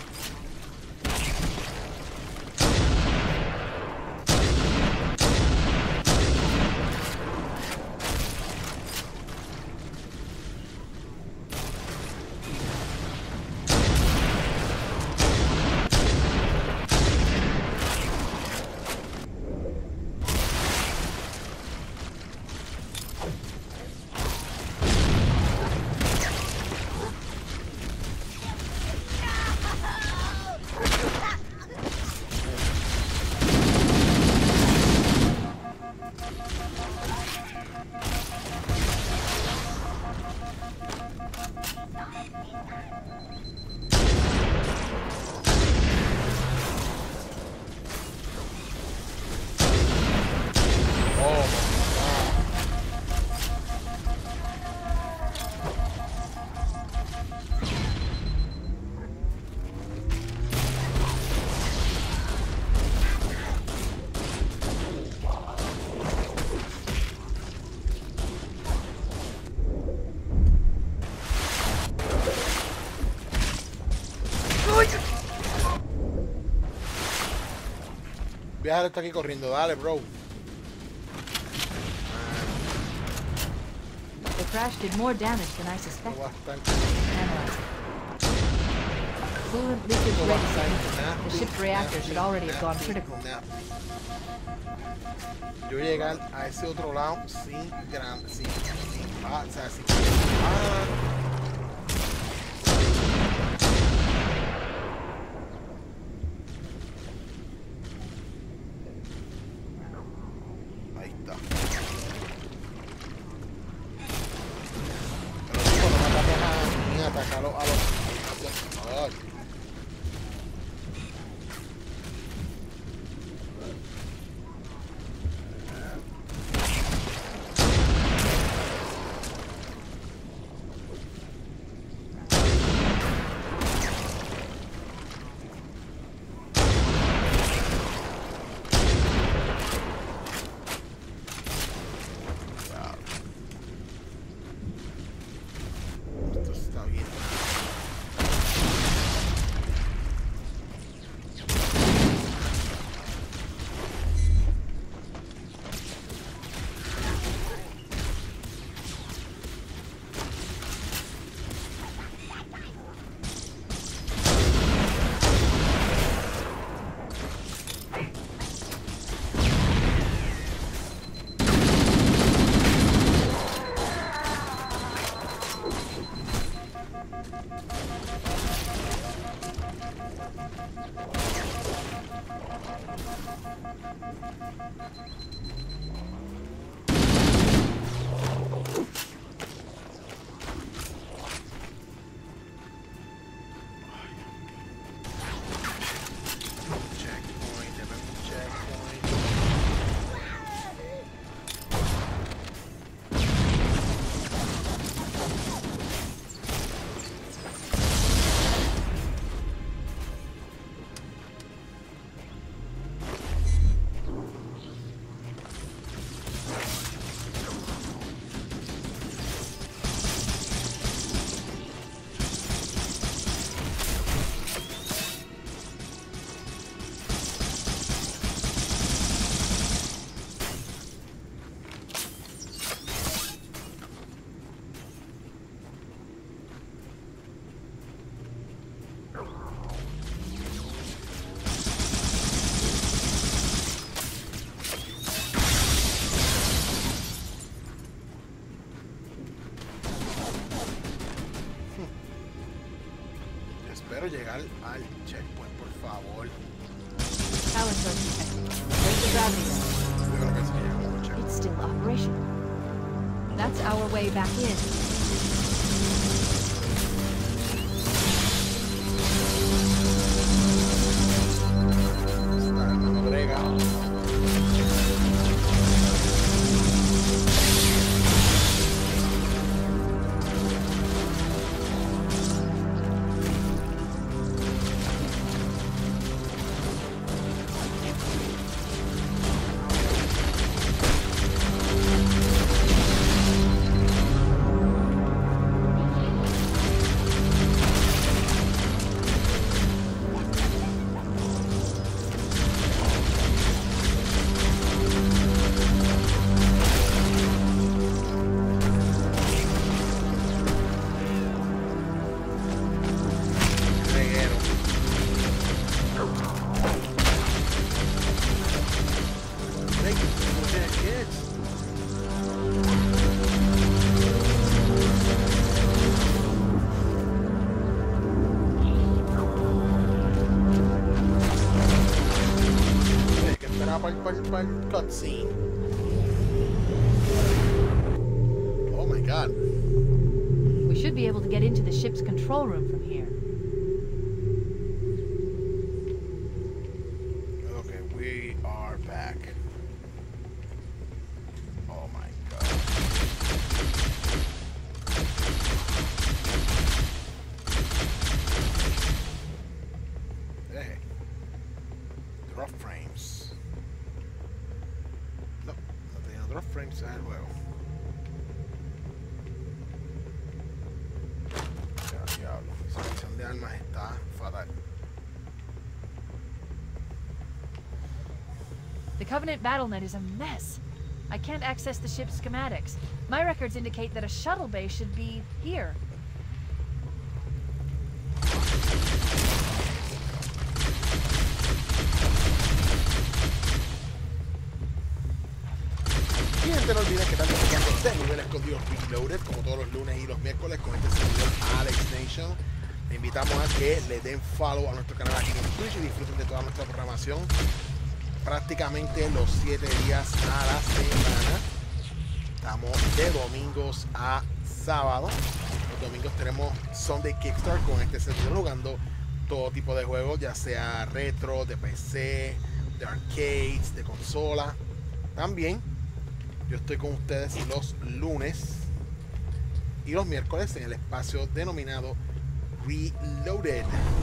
Viajar está aquí corriendo, dale, bro. The crash did more damage than I No suspected. va a estar. Analyzing. Coolant leakage No va rate a is estar significant. nasty, The ship's reactor nasty, should already have gone nasty, critical. nasty. Yo llegar a ese otro lado sin gran, sin, sin, ah, o sea, sin, ah. Ahí está. Pero digo, no me ataques a mí, atacarlo a los. Ay. Esto está bien. Checkpoint, debe haber un checkpoint. Espero llegar al checkpoint, por favor. Power source detected. Break the gravity limit. Yo creo que sí llegamos al checkpoint. It's still operational. That's our way back in. Está no brega. Para el cutscene. Oh my god. We should be able to get into the ship's control room from here. Okay, we are back. Oh my god. Hey. Drop frames. No, no tenía drop frames en el juego. Ya, diablo. Selección de armas está fatal. The Covenant BattleNet is a mess. I can't access the ship's schematics. My records indicate that a shuttle bay should be here. Y gente, no olviden que también tenemos este nivel escondido Reloaded, como todos los lunes y los miércoles con este servidor Alex Nation. Le invitamos a que le den follow a nuestro canal aquí en Twitch y disfruten de toda nuestra programación prácticamente los siete días a la semana. Estamos de domingos a sábado. Los domingos tenemos Sunday Kickstart con este servidor jugando todo tipo de juegos, ya sea retro, de P C, de arcades, de consola. También yo estoy con ustedes los lunes y los miércoles en el espacio denominado Reloaded.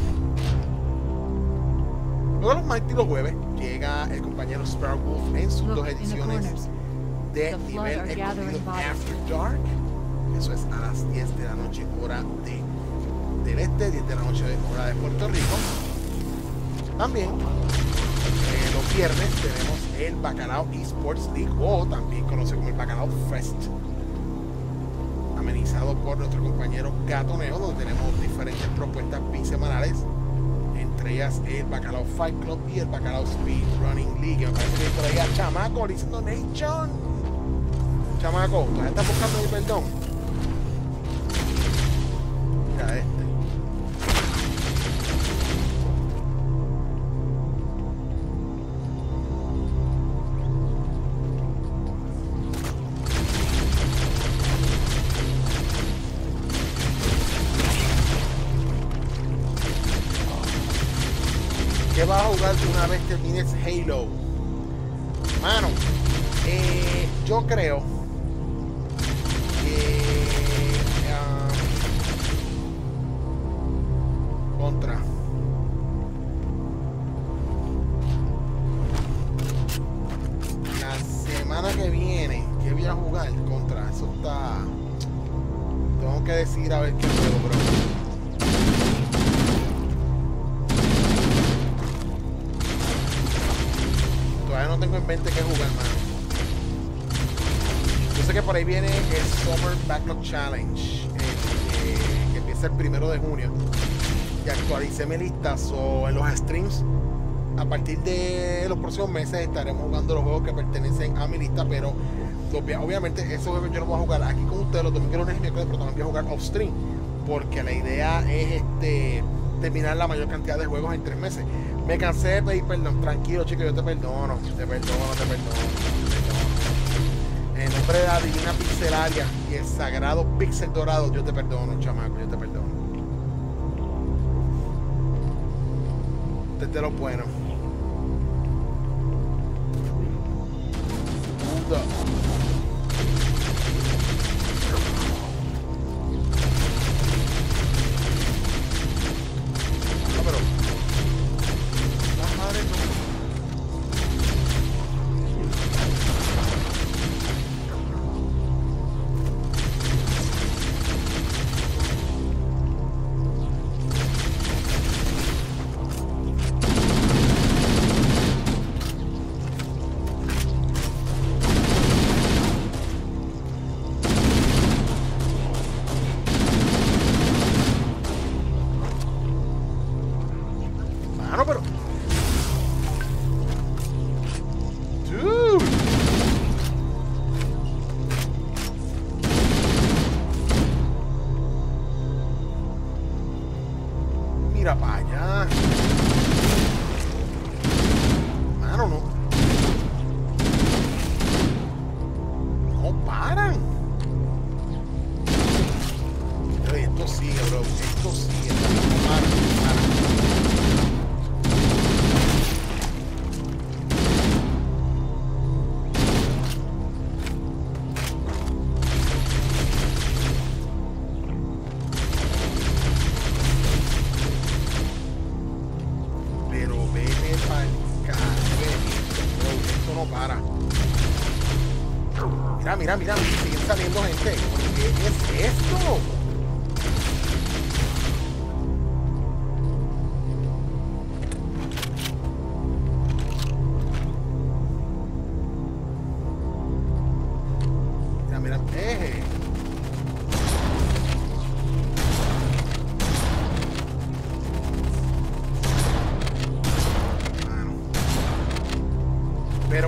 Luego los martes y los jueves llega el compañero Sparrowwolf en sus Look dos in the ediciones corners. de The nivel flood are gathering escondido bodies. After Dark. Eso es a las diez de la noche hora de, del este, diez de la noche hora de Puerto Rico. También eh, los viernes tenemos el Bacalao Esports League, o también conocido como el Bacalao Fest, amenizado por nuestro compañero Gatoneo, donde tenemos diferentes propuestas bisemanales, entre ellas el Bacalao Fight Club y el Bacalao Speed Running League. Me parece que por ahí a Chamaco diciendo Nation. Chamaco, ¿tú estás buscando mi perdón? Mira este. ¿Qué vas a jugar una vez termines Halo? Mano, eh, yo creo que uh, contra la semana que viene, ¿qué voy a jugar? Contra, eso está, tengo que decir a ver qué juego, bro. No tengo en mente qué jugar, mano. Yo sé que por ahí viene el Summer Backlog Challenge, eh, eh, que empieza el primero de junio. Y actualicé mi lista, o en los streams. A partir de los próximos meses estaremos jugando los juegos que pertenecen a mi lista, pero obviamente esos juegos yo los voy a jugar aquí con ustedes los domingos, lunes y miércoles, pero también voy a jugar off stream, porque la idea es este terminar la mayor cantidad de juegos en tres meses. Me cansé de pedir perdón. Tranquilo, chicos, yo te perdono. Te perdono, te perdono, te perdono. En nombre de la divina pixelaria y el sagrado pixel dorado, yo te perdono, chamaco, yo te perdono. Desde lo bueno. Buda. No, pero... las madres no... Mano, pero... Dude. Mira para allá. Mano, no. No paran. Pero esto sigue, bro. Esto sigue. No paran, no paran. Pero vete pa'l carajo, bro, esto no para. Mira, mira, mira, siguen saliendo gente. ¿Qué es esto? Mira, mira, eh. Pero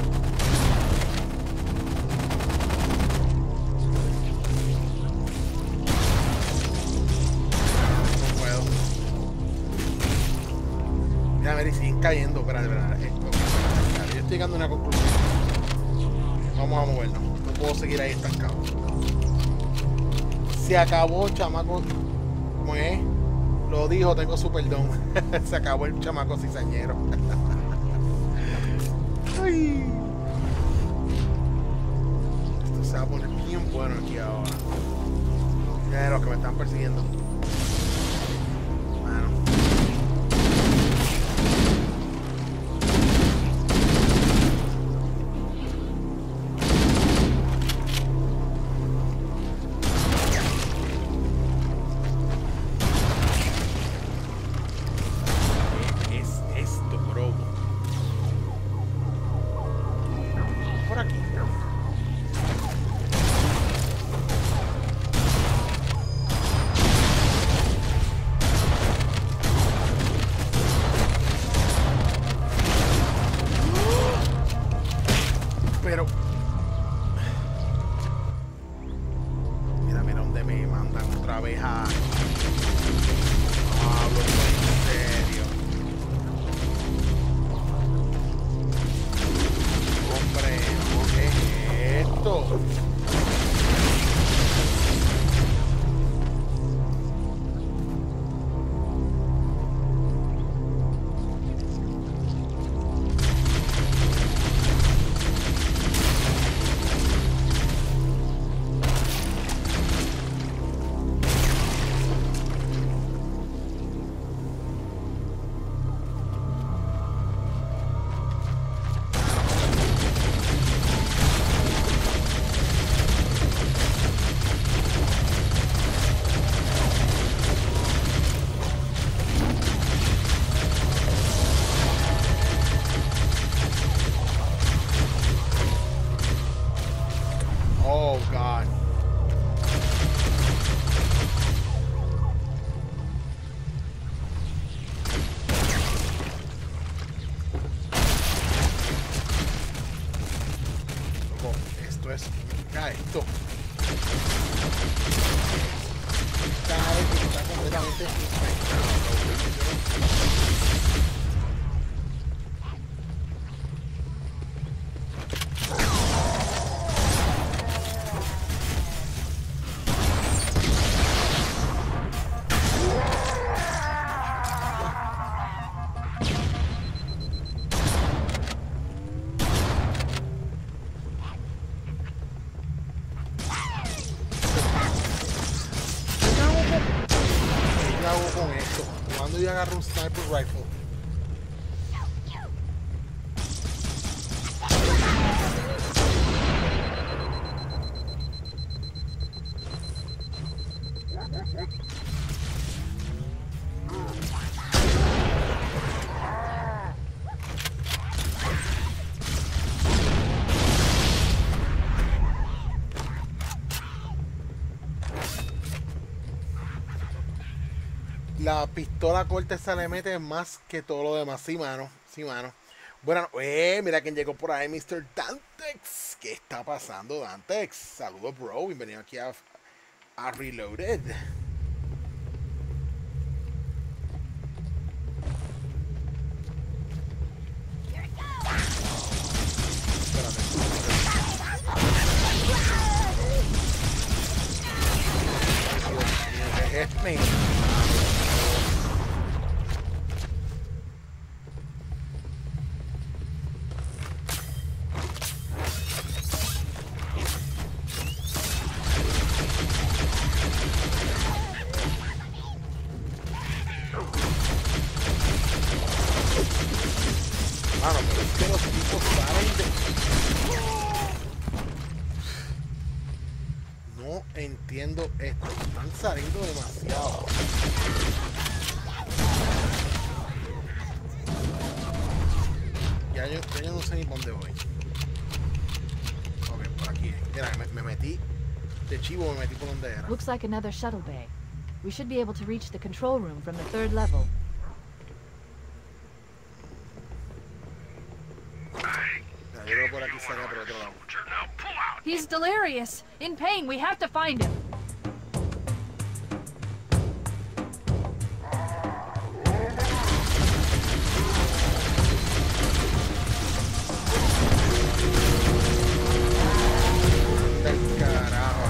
no puedo. Mira, a ver, y siguen cayendo. Espera, espera, esto. Yo estoy llegando a una conclusión. Vamos a movernos. No puedo seguir ahí estancado. Se acabó, chamaco. ¿Cómo es? Lo dijo, tengo su perdón. Se acabó el chamaco cizañero. Ay. Esto se va a poner bien bueno aquí ahora. Ya los que me están persiguiendo. Mano. ¿Qué es esto, bro? Por aquí. Pero mira, mira dónde me mandan otra vez a Pablo, en serio. Hombre, no, ¿qué es esto? Oh, God. Loco, esto es... Mira esto. Cada vez que está completamente infectado. sniper rifle. La pistola corta esa le mete más que todo lo demás. Sí, mano. Sí, mano. Bueno, eh, mira quién llegó por ahí, mister Dantex. ¿Qué está pasando, Dantex? Saludos, bro. Bienvenido aquí a, a Reloaded. Espérate. Mano, pero es que los tipos salen de... No entiendo esto. Están saliendo demasiado. Ya yo, ya yo no sé ni por dónde voy. Ok, por aquí. Mira, me, me metí de chivo, me metí por donde era. Looks like another shuttle bay. We should be able to reach the control room from the third level. Mira, yo creo que por aquí salía por otro lado. Now pull out. He's delirious. In pain. We have to find him. Del carajo.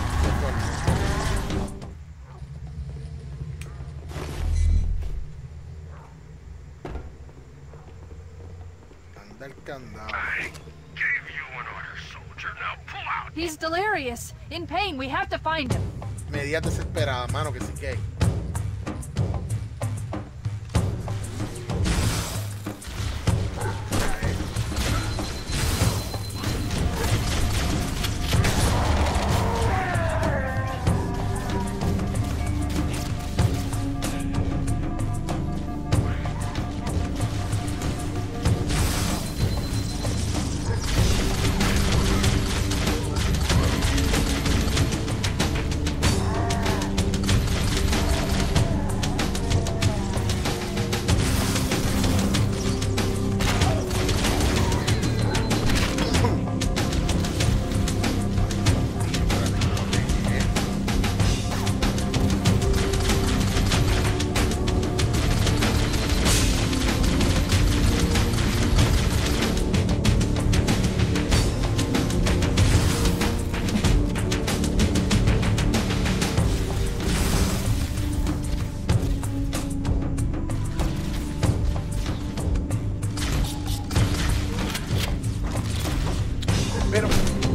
Anda el candado. I gave you an order, soldier. Now pull out. He's delirious. In pain. We have to find him. Medidas desesperadas, mano, que sí que hay. Pero...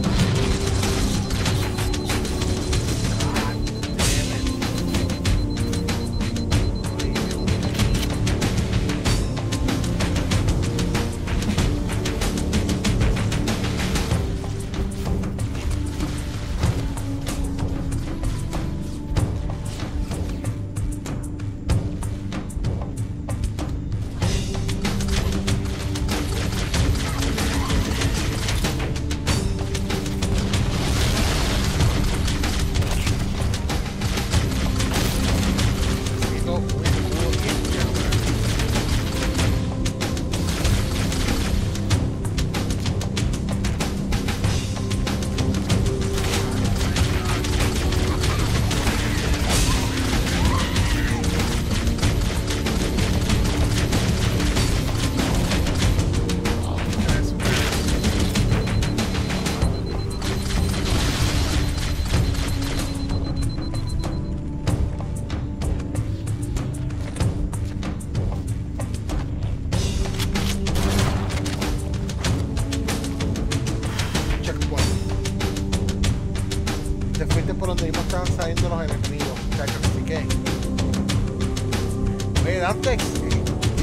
por donde mismo estaban saliendo los enemigos, muchachos, así que... Oye, Dante,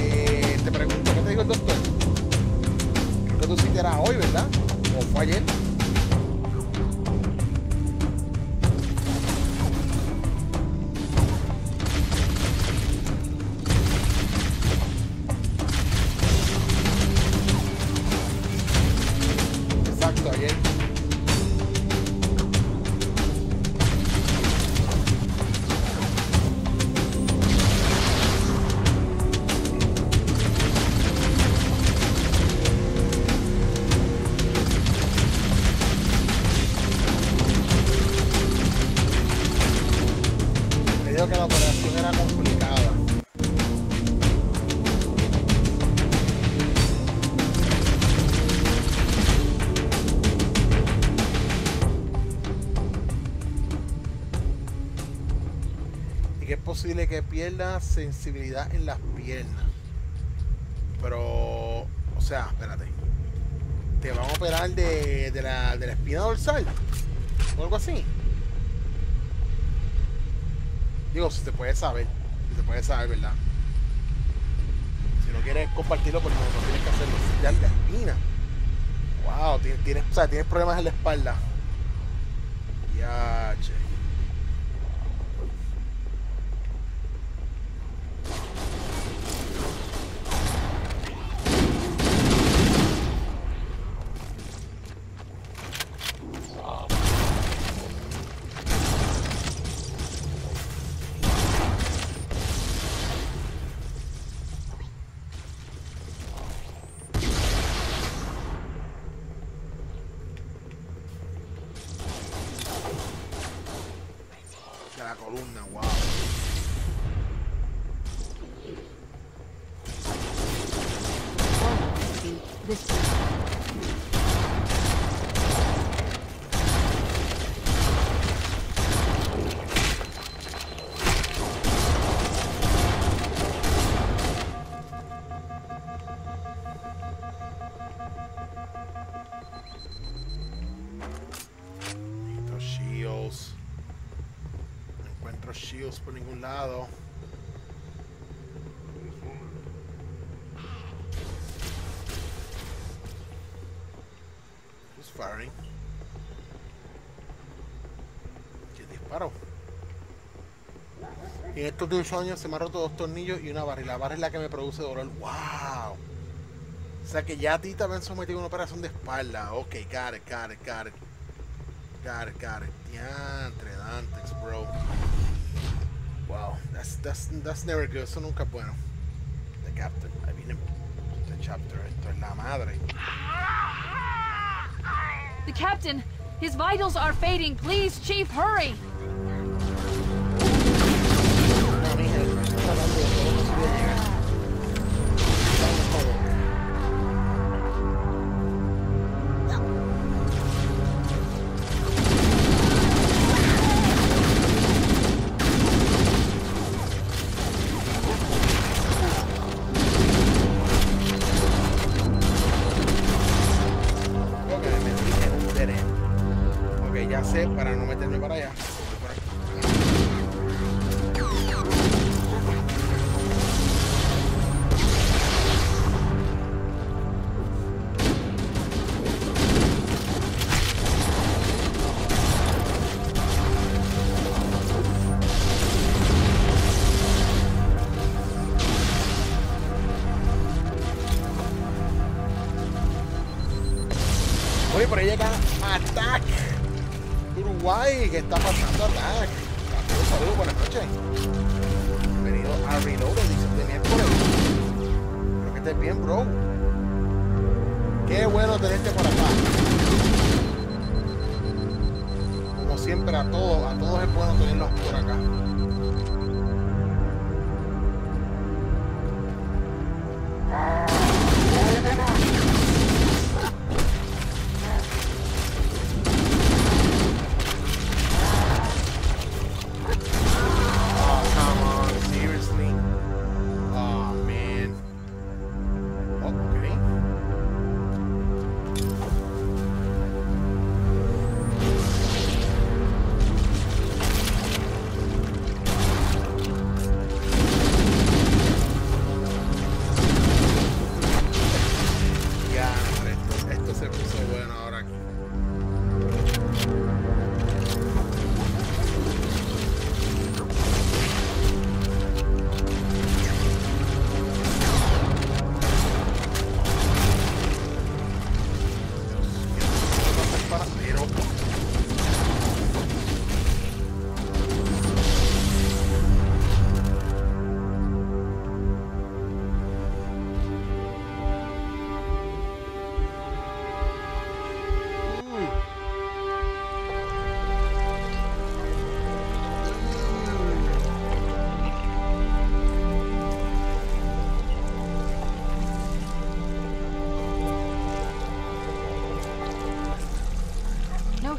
el doctor? Creo que tu cita era hoy, ¿verdad? ¿O fue ayer? Exacto, ayer. Me dijo que la operación era complicada. Y que es posible que pierda sensibilidad en las piernas. Pero, o sea, espérate. Te van a operar de, de, la, de la espina dorsal o algo así. Digo, si se puede saber, si se puede saber, ¿verdad? Si no quieres compartirlo, pues no, no tienes que hacerlo. Ya la espina. Wow, tienes, tienes, o sea, tienes problemas en la espalda. Ya, che. De la columna, wow. See, this Estos shields. No encuentro shields por ningún lado. Who's firing? ¿Quién disparó? Y en estos dos años se me han roto dos tornillos y una barra. Y la barra es la que me produce dolor. ¡Wow! O sea que ya a ti te habían sometido a una operación de espalda. Ok, got it, got it, got it. Got it, got it. Diantre, Dantex, bro. Wow, that's, that's, that's never good. Eso nunca es bueno. The captain. I mean, the chapter. Esto es la madre. The captain! His vitals are fading. Please, Chief, hurry! No, mija, estoy hablando de todo lo que se voy a llegar. Vamos, todo. Ok, me metí en un dead end. Ok, ya sé, para no meterme para allá. Voy por aquí. Oye, por ahí llega Attack. Uruguay, ¿qué está pasando, Attack? Saludos, saludos, buenas noches. Bienvenido a Reload, edición de miércoles. Espero que estés bien, bro. Qué bueno tenerte por acá. Como siempre, a todos, a todos es bueno tenerlos por acá. Oh, come on, seriously? Oh, man. Okay.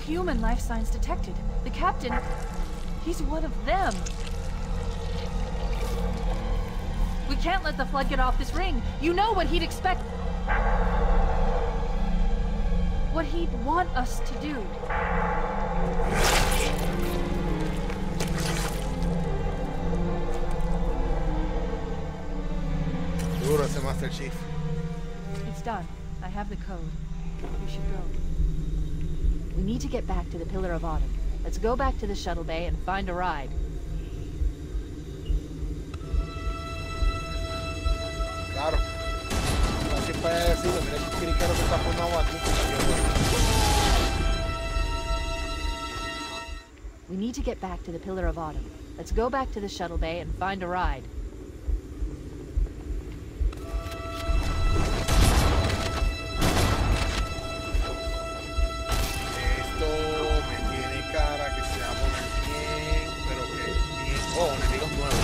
human life signs detected. The captain, he's one of them. We can't let the flood get off this ring. You know what he'd expect. What he'd want us to do. Duro ese Master Chief. It's done. I have the code. We should go. We need to get back to the Pillar of Autumn. Let's go back to the shuttle bay and find a ride. Claro. Así para decirlo, mira el criquero que está formado aquí. We need to get back to the Pillar of Autumn. Let's go back to the shuttle bay and find a ride. Esto me tiene cara que se va a poner bien, pero que bien. Oh, enemigos nuevos.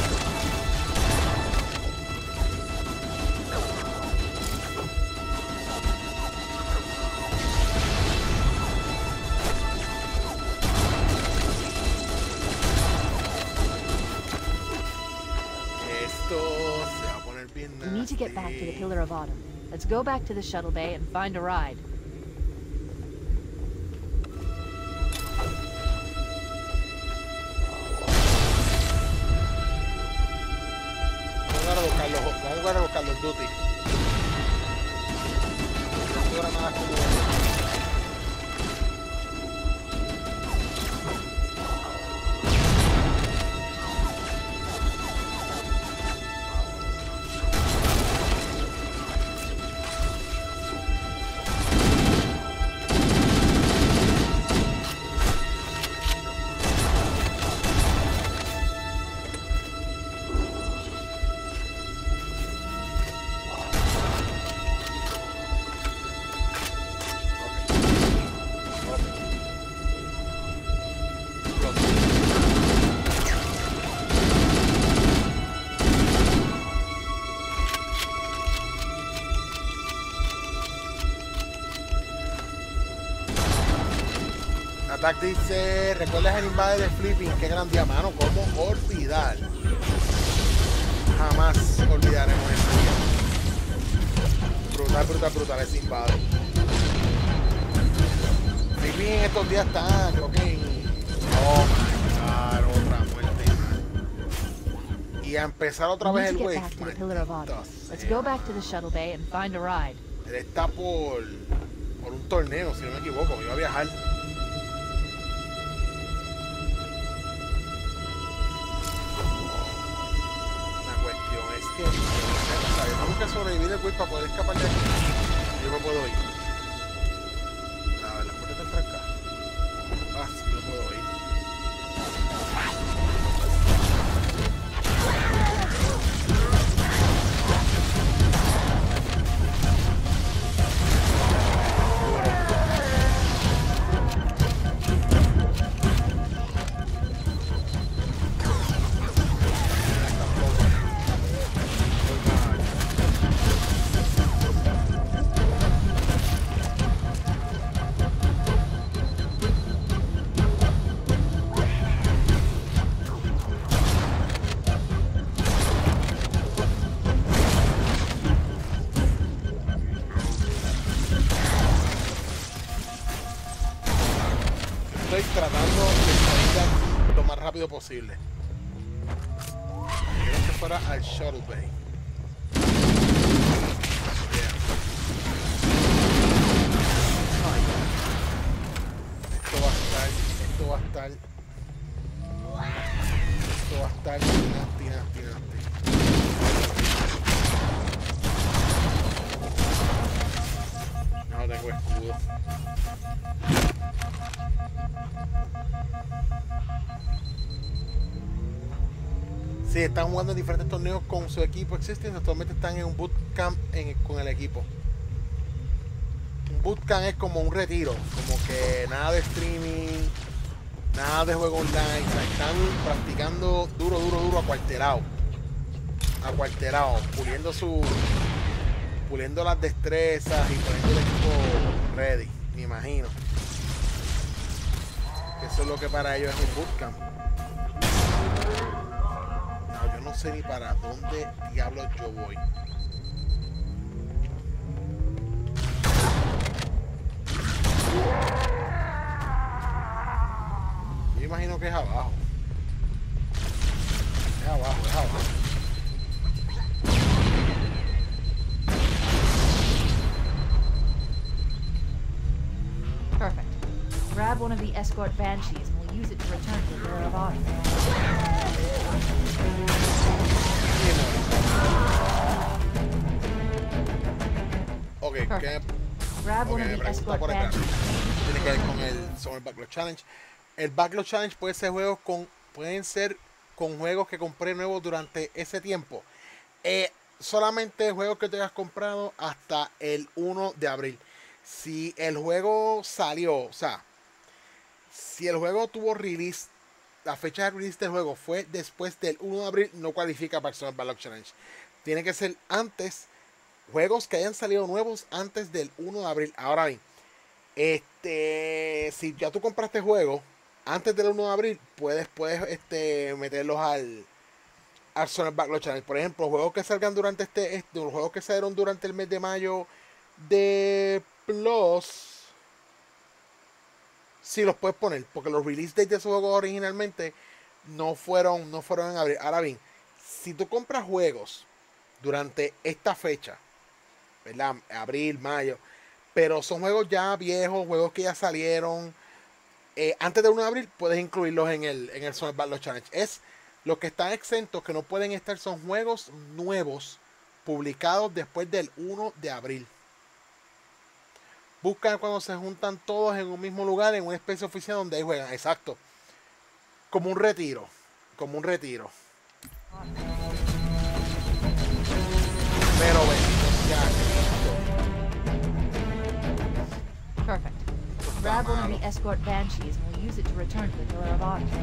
We need to get back to the Pillar of Autumn. Let's go back to the shuttle bay and find a ride. Vamos a buscar los, vamos a buscar los Duty. No dura nada como Attack dice, ¿recuerdas el invade de Flipping? Qué gran día, mano. ¿Cómo olvidar? Jamás olvidaremos ese día. Brutal, brutal, brutal ese invade. Flipping en estos días está, creo que en... Oh my God, otra muerte. Y a empezar otra vez el wave. Let's go back to the shuttle bay and find a ride. Él está por, por un torneo, si no me equivoco, iba a viajar. Yo tengo que sobrevivir el güey para poder escapar de aquí. Yo me puedo ir. A ver, la puerta está trancada. Ah, sí, no puedo ir. Estoy tratando de salir lo más rápido posible. Quiero que fuera al Shuttle Bay. Yeah. Esto va a estar, esto va a estar, esto va a estar nasty, nasty, nasty. No tengo escudo. Sí, están jugando en diferentes torneos con su equipo existente. Actualmente están en un bootcamp en, con el equipo. Un bootcamp es como un retiro, como que nada de streaming, nada de juego online. O sea, están practicando duro, duro, duro, acuartelado. Acuartelado, puliendo su. puliendo las destrezas y poniendo el equipo ready, me imagino. Eso es lo que para ellos es un bootcamp. No, yo no sé ni para dónde diablos yo voy. Yo imagino que es abajo. Es abajo, es abajo. Perfect. Grab one of the escort banshees and we'll use it to return to the Pillar of Autumn. Ok, ¿qué? Perfect. Grab Ok, one of me the pregunta escort por acá. banshees. Tiene que ver con el Summer Backlog Challenge. El Backlog Challenge puede ser juegos con, pueden ser con juegos que compré nuevos durante ese tiempo. Eh, solamente juegos que te hayas comprado hasta el uno de abril. Si el juego salió, o sea, si el juego tuvo release, la fecha de release del juego fue después del uno de abril, no cualifica para el Summer Backlog Challenge. Tiene que ser antes, juegos que hayan salido nuevos antes del uno de abril. Ahora bien, este, si ya tú compraste juegos antes del uno de abril, puedes, puedes este, meterlos al, al Summer Backlog Challenge. Por ejemplo, juegos que salgan durante este, este, los juegos que salieron durante el mes de mayo de Plus, sí los puedes poner, porque los release dates de esos juegos originalmente no fueron, no fueron en abril. Ahora bien, si tú compras juegos durante esta fecha, ¿verdad? Abril, mayo, pero son juegos ya viejos, juegos que ya salieron eh, antes del uno de abril, puedes incluirlos en el, en el Summer Backlog Challenge. Es los que están exentos, que no pueden estar, son juegos nuevos publicados después del uno de abril. Buscan cuando se juntan todos en un mismo lugar, en una especie oficial donde ahí juegan. Exacto. Como un retiro. Como un retiro. Pero bendito sea Cristo. Perfect. Grab one of the escort banshees and we'll use it to return to the Pillar of Autumn.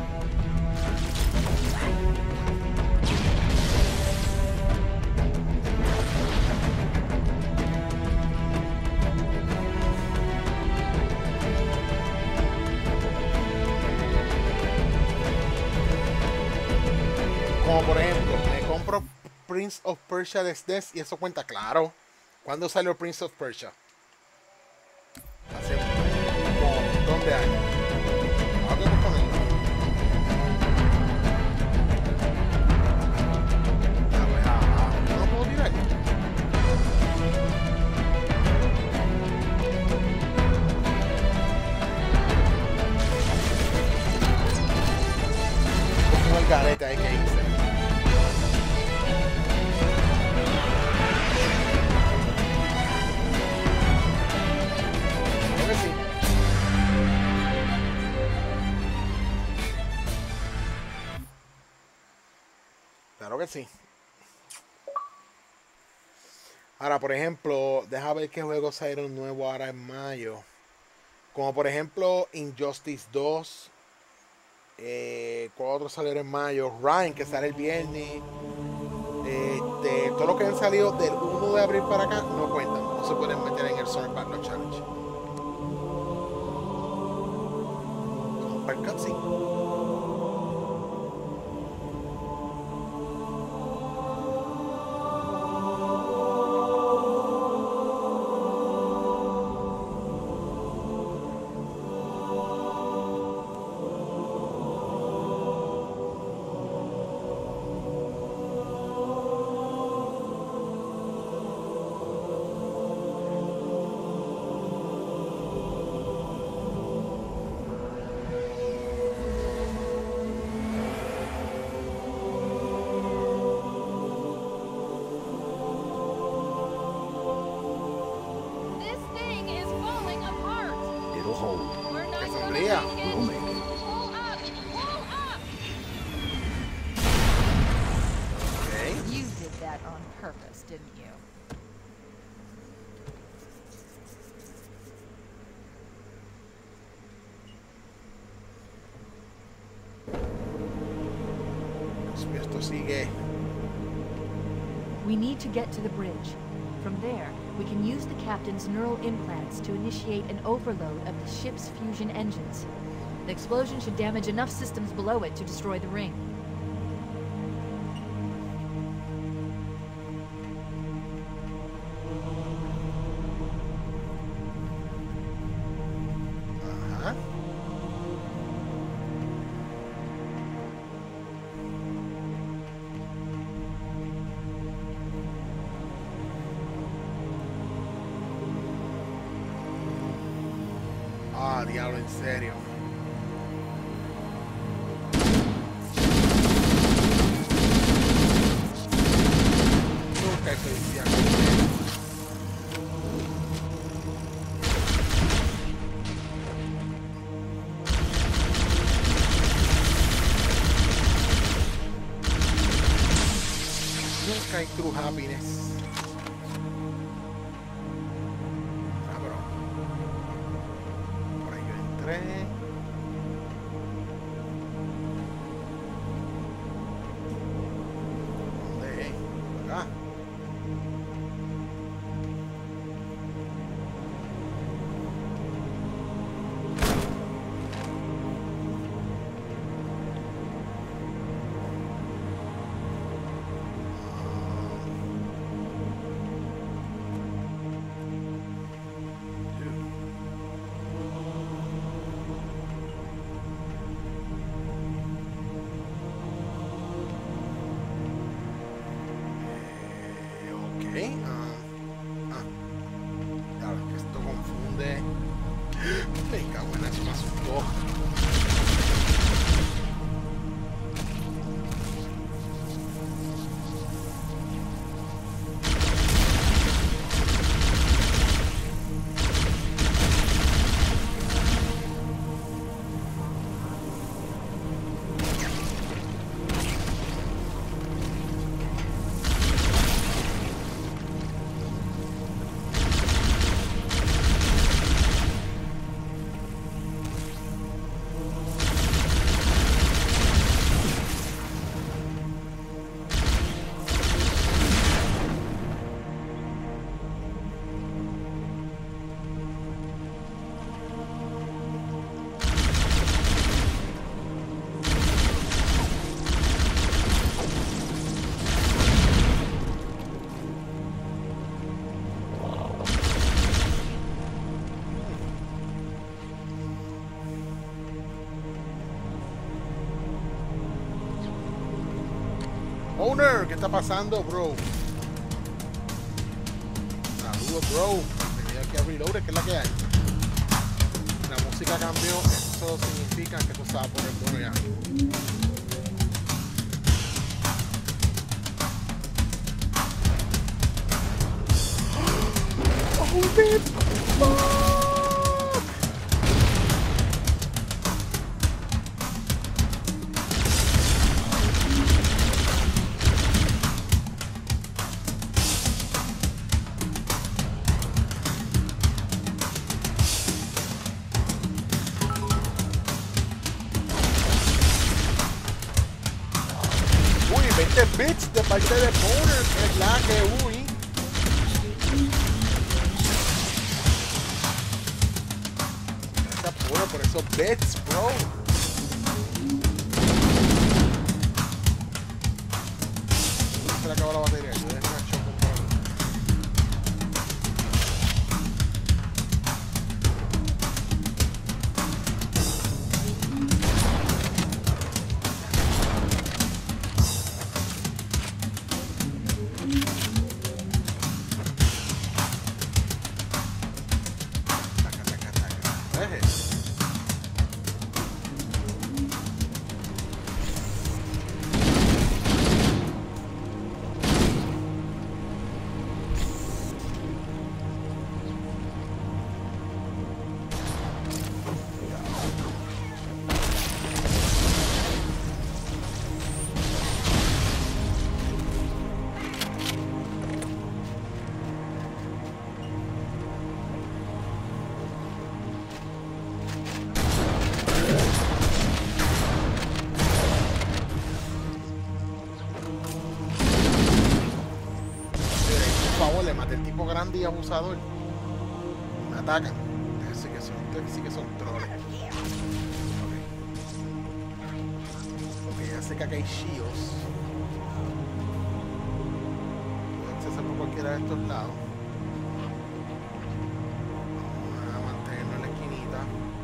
Como por ejemplo, me compro Prince of Persia de S N E S y eso cuenta, claro. ¿Cuándo salió Prince of Persia? Hace un montón de años. Ahora tengo que ponerlo. Ya, pues, ah, no lo puedo tirar. Como el garete ahí que hice. Creo que sí. Claro que sí. Ahora, por ejemplo, deja ver qué juegos salieron nuevos ahora en mayo. Como por ejemplo, Injustice dos. Eh, ¿Cuál otro salieron en mayo? Ryan, que sale el viernes. Este, todo lo que han salido del uno de abril para acá no cuentan. No se pueden meter en el Summer Backlog Challenge. Vamos para el cutscene. This thing is falling apart. It'll hold. We're not Qué gonna sombría. make it. We'll make it. Pull up, pull up. Okay. You did that on purpose, didn't you? Dios mío, esto sigue. We need to get to the bridge. From there, we can use the captain's neural implants to initiate an overload of the ship's fusion engines. The explosion should damage enough systems below it to destroy the ring. Ajá. Ah, diablo, en serio. Nunca hay felicidad con él. Nunca hay true happiness. Ah, bro. Por ahí yo entré. ¿Dónde es? Acá. Eh, ok. Ah, ah. Claro, que esto confunde. Me cago en eso, me asustó. Owner, ¿qué está pasando, bro? Saludos, bro. Bienvenido aquí a Reloaded, ¿qué es la que hay? La música cambió, eso significa que tú sabes por el bueno ya. Oh, the fuck! veinte bits de parte de Boner, es la que uy. Está puro por esos bits, bro. Se le acabó la batería. Yo dejé una choco por ahí. Le maté el tipo grande y abusador. Me atacan. Sí que son, sí que son troles. Okay. Que ya sé que acá hay shields. Puedo acceder por cualquiera de estos lados. Vamos a mantenernos en la esquinita.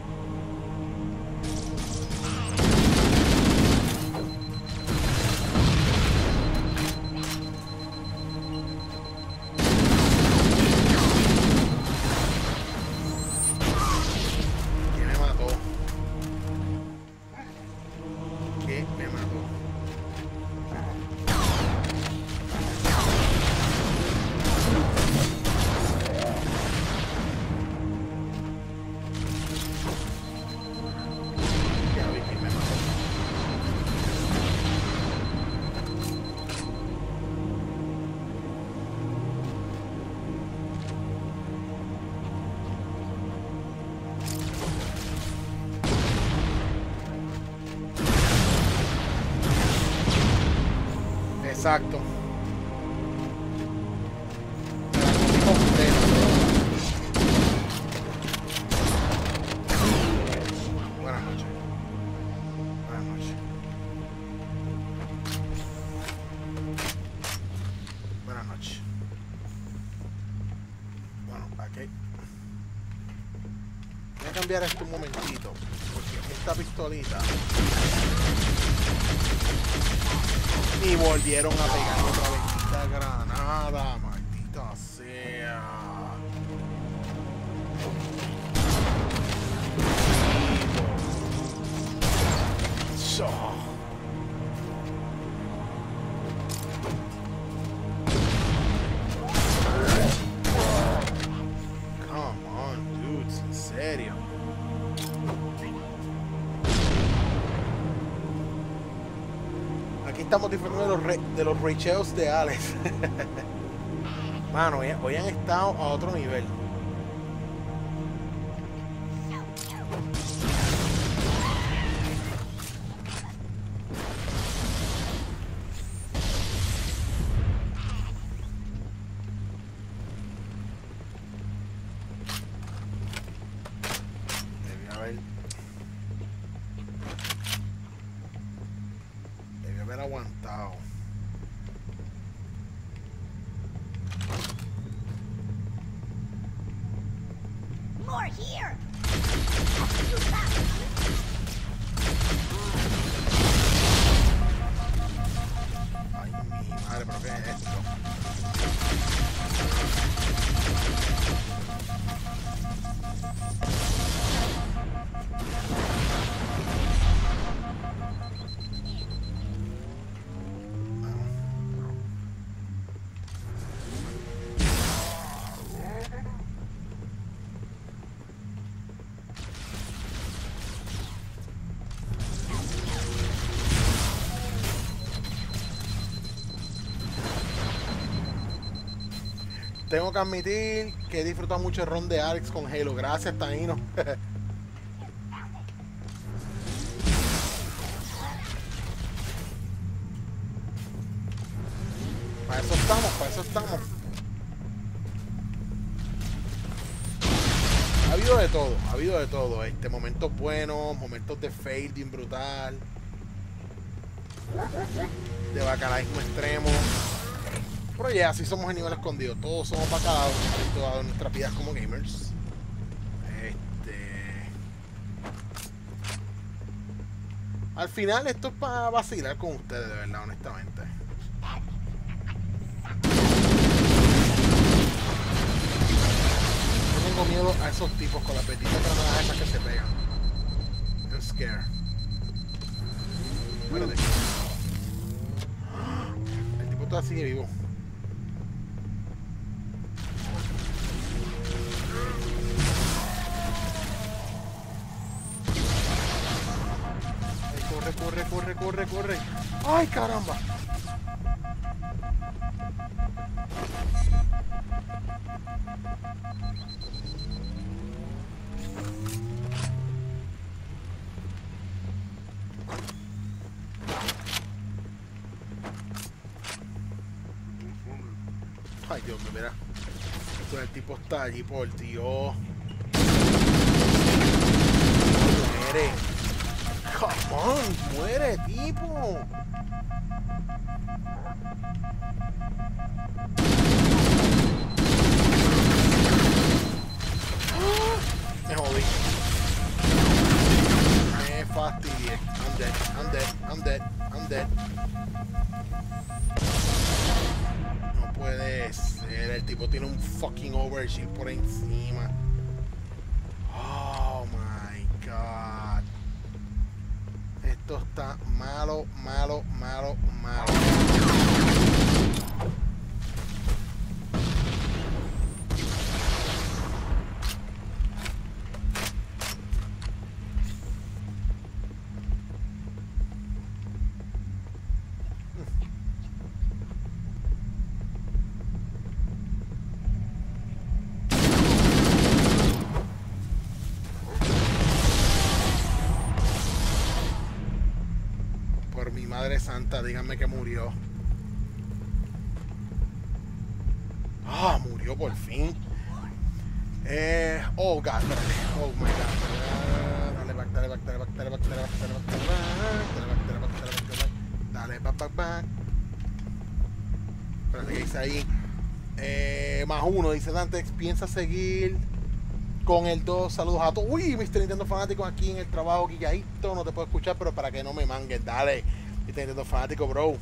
Exacto. Buenas noches. Buenas noches. Buenas noches. Bueno, aquí. Voy a cambiar esto un momentito. Porque esta pistolita. Y volvieron a pegar otra bendita granada, maldita sea. So. Come on, dudes, en serio. Aquí estamos disfrutando de los, re, de los recheos de Alex. Mano, hoy, hoy han estado a otro nivel. Debí haber... Debí haber aguantado. More here! Ay, mi madre, pero ¿qué es esto? Tengo que admitir que he disfrutado mucho el run de Alex con Halo. Gracias, Taino. Para eso estamos, para eso estamos. Ha habido de todo, ha habido de todo. Este, momentos buenos, momentos de failing brutal, de bacalaísmo extremo. Pero ya, así somos el nivel escondido. Todos somos bacalaos en todas nuestras vidas como gamers. Este... Al final esto es para vacilar con ustedes, de verdad, honestamente. Yo tengo miedo a esos tipos con las benditas granadas esas que se pegan. I'm scared. Muérete. El tipo todavía sigue vivo. Corre, corre, corre, corre, corre. ¡Ay, caramba! Ay, Dios mío, mira. Entonces el tipo está allí, por Dios. Mire. Come on, muere, tipo. Me jodí. Me fastidié. I'm dead, I'm dead, I'm dead, I'm dead. No puede ser. El tipo tiene un fucking overshield por encima. Oh my god. Esto está malo, malo, malo, malo. Madre santa, díganme que murió. Ah, murió por fin. Eh, oh, God, espérate. Oh, my God. Dale back, dale back, dale back, dale back, dale back, dale back, dale back, dale back, dale back, dale back, dale back. Dale back, back, back. Espérate, ¿qué dice ahí? Eh, más uno, dice Dantex, piensa seguir con el dos. Saludos a todos. Uy, mister Nintendo fanático aquí en el trabajo, Guilladito. No te puedo escuchar, pero para que no me manguen, dale. mister Nintendo fanático, bro.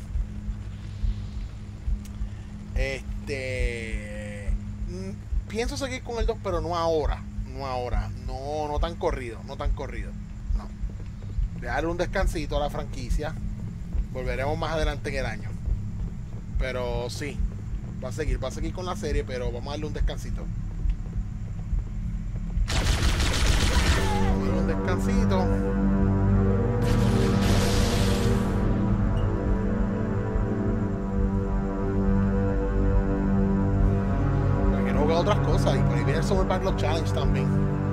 Este. Pienso seguir con el dos, pero no ahora. No ahora. No, no tan corrido. No tan corrido. No. Voy a darle un descansito a la franquicia. Volveremos más adelante en el año. Pero sí. Va a seguir. Va a seguir con la serie, pero vamos a darle un descansito. Vamos a darle un descansito. Otras cosas, y por ahí viene el Summer Backlog Challenge también.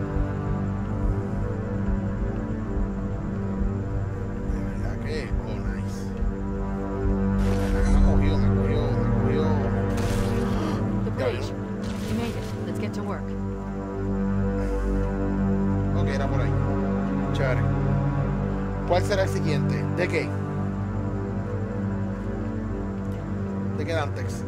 De verdad que, oh, nice. De verdad que me cogió, me cogió, me cogió. The bridge. We made it. Let's get to work. Ok, era por ahí. Chévere. ¿Cuál será el siguiente? ¿De qué? ¿De qué, Dantex?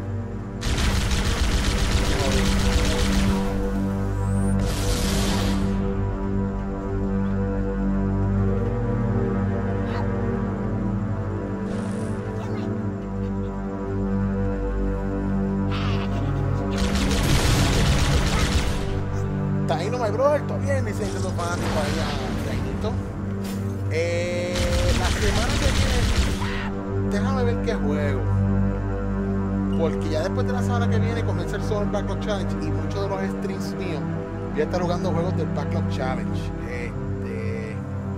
Taino, my brother, todo bien, dice los fanáticos ahí a Tainito. Eh, la semana que viene, déjame ver qué juego. Porque ya después de la semana que viene comienza el Summer Backlog Challenge y muchos de los streams míos voy a estar jugando juegos del Backlog Challenge. Este...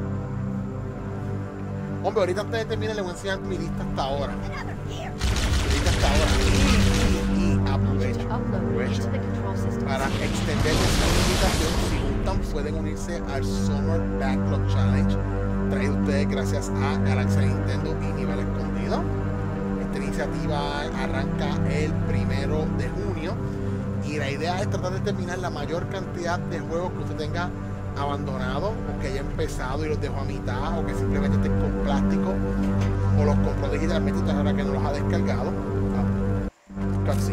Hombre, ahorita antes de terminar le voy a enseñar mi lista hasta ahora. Mi lista hasta ahora. Y, y, y aprovecho, aprovecho para extender esta invitación. Si gustan, pueden unirse al Summer Backlog Challenge, traído a ustedes gracias a Galaxy Nintendo y Nivel Escondido. Esta iniciativa arranca el primero de junio y la idea es tratar de terminar la mayor cantidad de juegos que usted tenga abandonado o que haya empezado y los dejó a mitad o que simplemente estén con plástico o los compró digitalmente y ahora que no los ha descargado. Ah, casi.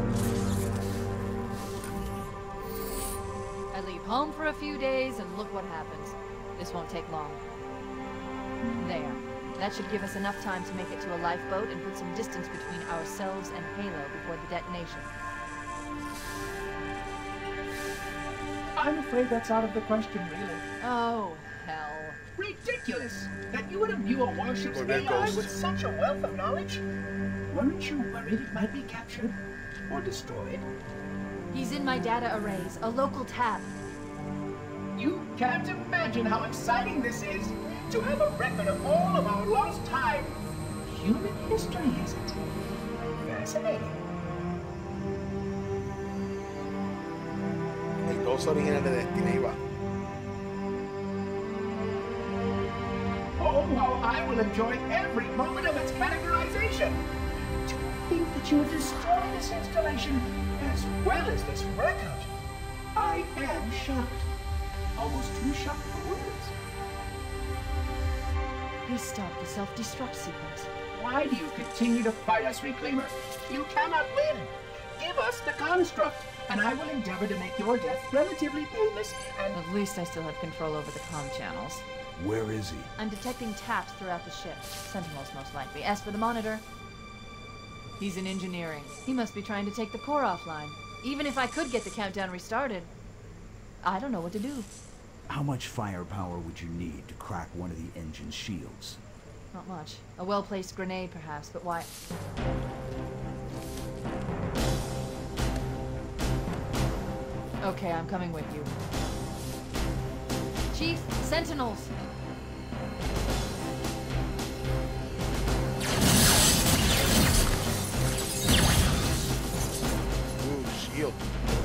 I leave home for a few days and look what happens. This won't take long. There. That should give us enough time to make it to a lifeboat and put some distance between ourselves and Halo before the detonation. I'm afraid that's out of the question, really. Oh, hell. Ridiculous! That you would imbue a warship's Well, there A I goes. with such a wealth of knowledge? Weren't you worried it might be captured? Or destroyed? He's in my data arrays, a local tab. You can't imagine how exciting this is! To have a record of all of our lost time! Human history, isn't it? Fascinating. El dos original de Destiny, ahí va. Oh, how I will enjoy every moment of its categorization! To think that you have destroyed this installation as well as this record! I am shocked. Almost too shocked for words. He stopped the self-destruct sequence. Why do you continue to fight us, Reclaimer? You cannot win. Give us the construct, and I will endeavor to make your death relatively painless and... At least I still have control over the comm channels. Where is he? I'm detecting taps throughout the ship. Sentinels, most likely. As for the monitor, he's in engineering. He must be trying to take the core offline. Even if I could get the countdown restarted, I don't know what to do. How much firepower would you need to crack one of the engine's shields? Not much. A well-placed grenade, perhaps, but why? Okay, I'm coming with you. Chief, Sentinels! Ooh, shield.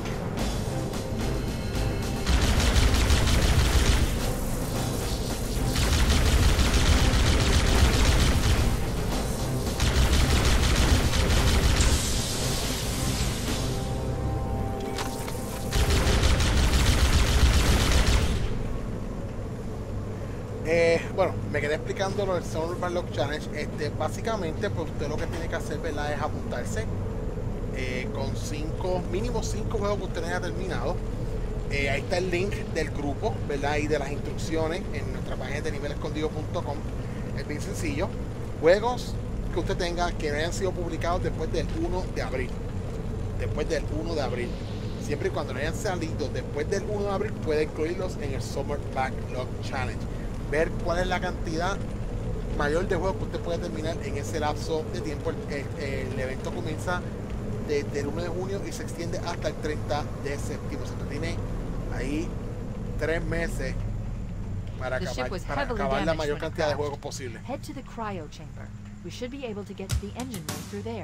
Eh, bueno, me quedé explicando lo del Summer Backlog Challenge. Este, básicamente, pues usted lo que tiene que hacer, ¿verdad?, es apuntarse eh, con cinco, mínimo cinco juegos que usted haya terminado. Eh, ahí está el link del grupo, ¿verdad?, y de las instrucciones en nuestra página de nivel escondido punto com. Es bien sencillo. Juegos que usted tenga que no hayan sido publicados después del uno de abril. Después del uno de abril. Siempre y cuando no hayan salido después del uno de abril, puede incluirlos en el Summer Backlog Challenge. Ver cuál es la cantidad mayor de juegos que usted puede terminar en ese lapso de tiempo. El, el, el evento comienza desde el uno de junio y se extiende hasta el treinta de septiembre. O sea, usted tiene ahí tres meses para The acabar, ship was para heavily acabar la damaged mayor when it cantidad de crashed. juegos posible. Head to the cryo chamber. We should be able to get to the engine room through there.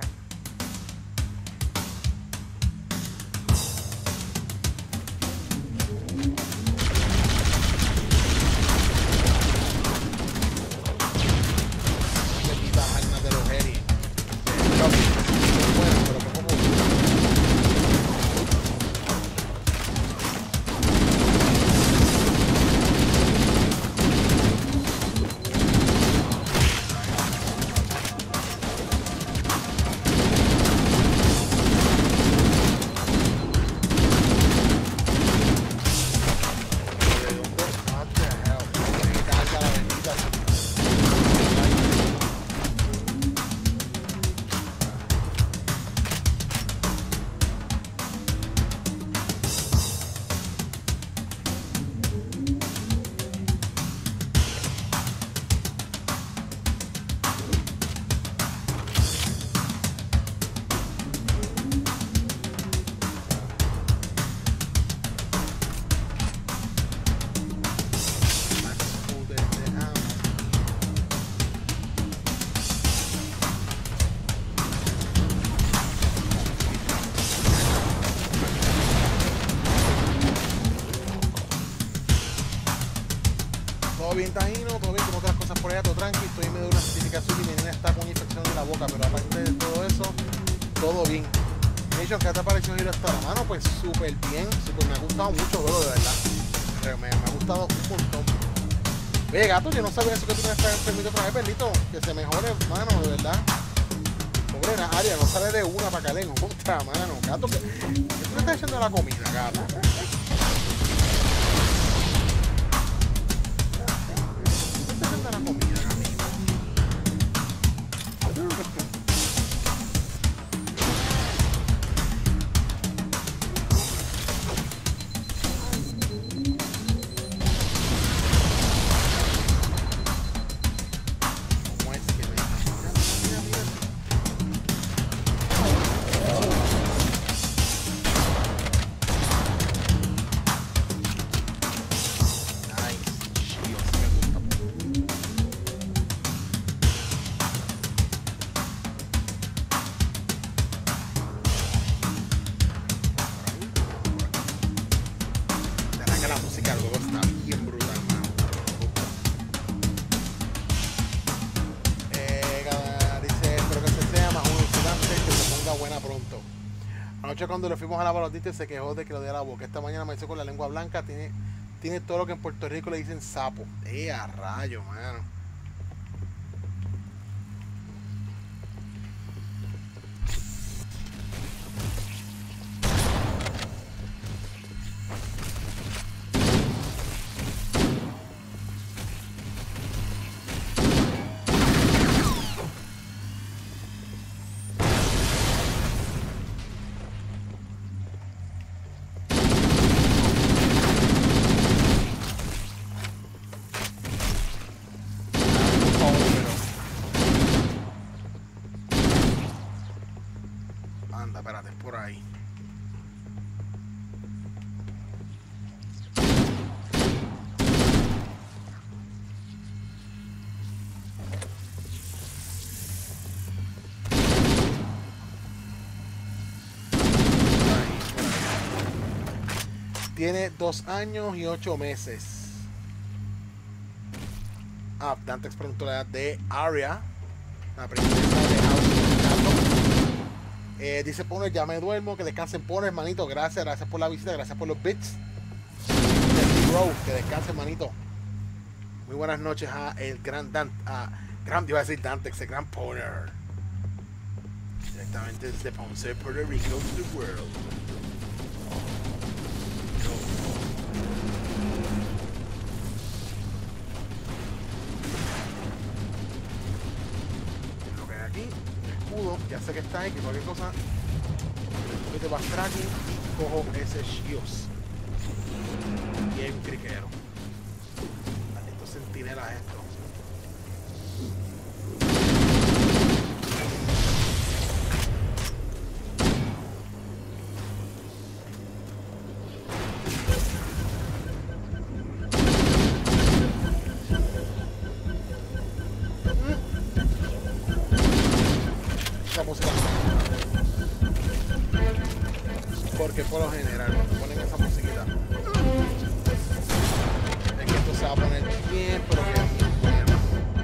Benditas almas de los Eri. No, no puedo, pero que como- What the hell? Bendita alma, la bendita. Max Holder de Amazon. Todo bien, Taino, todo bien, como otras cosas por allá, todo tranqui. Estoy en medio de una certificación y mi nena está con una infección en la boca, pero aparte de todo eso, todo bien. Nation, ¿qué te ha parecido ir hasta la mano? Pues súper bien, súper, me ha gustado mucho, bro, de verdad. Pero me, me ha gustado un montón. Oye, gato, yo no sabía eso que tú tienes que estar enfermito otra vez, perrito. Que se mejore, mano, de verdad. Pobre área, no sale de una para Calen, contra, mano. Gato, ¿qué, ¿qué tú le estás echando a la comida, gato? ¿Qué le estás echando a la comida, amigo? ¿Cómo es que me... Mira, mira, mira. Nice. Shield, sí me gusta. La verdad que la música del juego está bien brutal, mano. Eh, cada- dice, espero que se sea más un estudiante que se ponga buena pronto. Anoche cuando le fuimos a lavar los dientes se quejó de que le dolía la boca. Esta mañana me hizo con la lengua blanca, tiene Tiene todo lo que en Puerto Rico le dicen sapo. Eh, a rayo, mano. Anda, espérate, por ahí. Tiene dos años y ocho meses. Ah, Dante preguntó la edad de Arya, la princesa de House. Eh, dice Poner, ya me duermo, que descansen Poner, hermanito. Gracias, gracias por la visita, gracias por los bits. Bro, que descanse, hermanito. Muy buenas noches a el gran Dante, a gran, iba a decir Dante, ese gran Poner. Directamente desde Ponce, Puerto Rico, to the world. Ya sé que está ahí, que cualquier cosa yo te vas tracking y cojo ese shios. Bien criquero. Estos centinelas esto. Música, porque por lo general cuando ponen esa musiquita es que esto se va a poner bien, pero que bien bueno.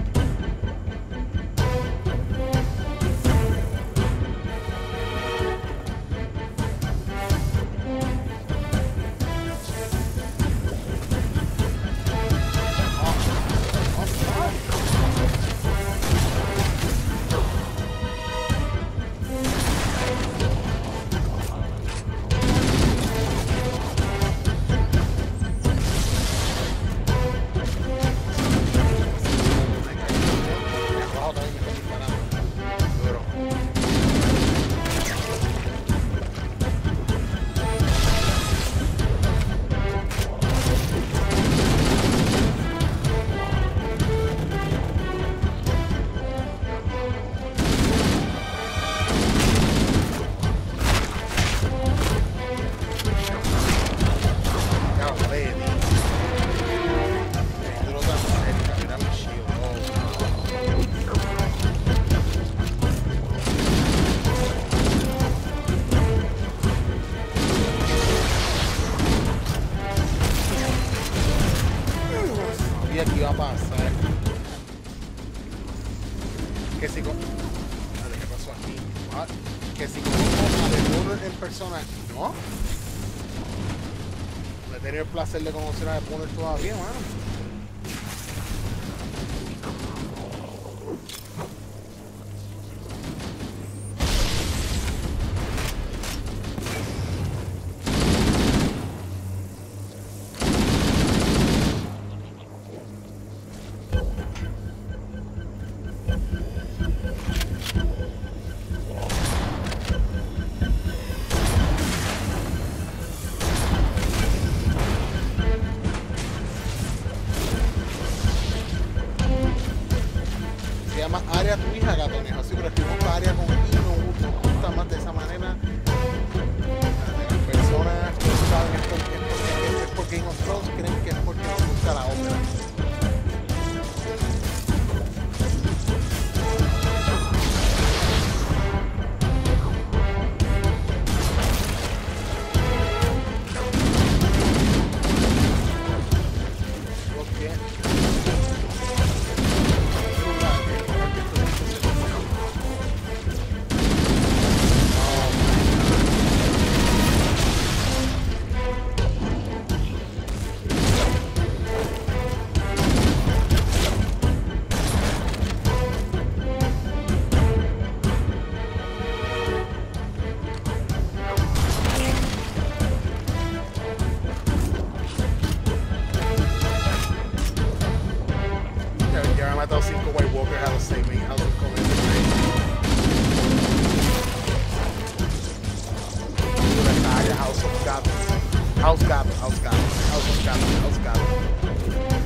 Que iba a pasar que si con... ¿Qué pasó aquí? What? Que si conozco a The Punisher en persona, no no he tenido el placer de conocer a The Punisher todavía, mano. House Gap, House Gap, House Gap, House Gap.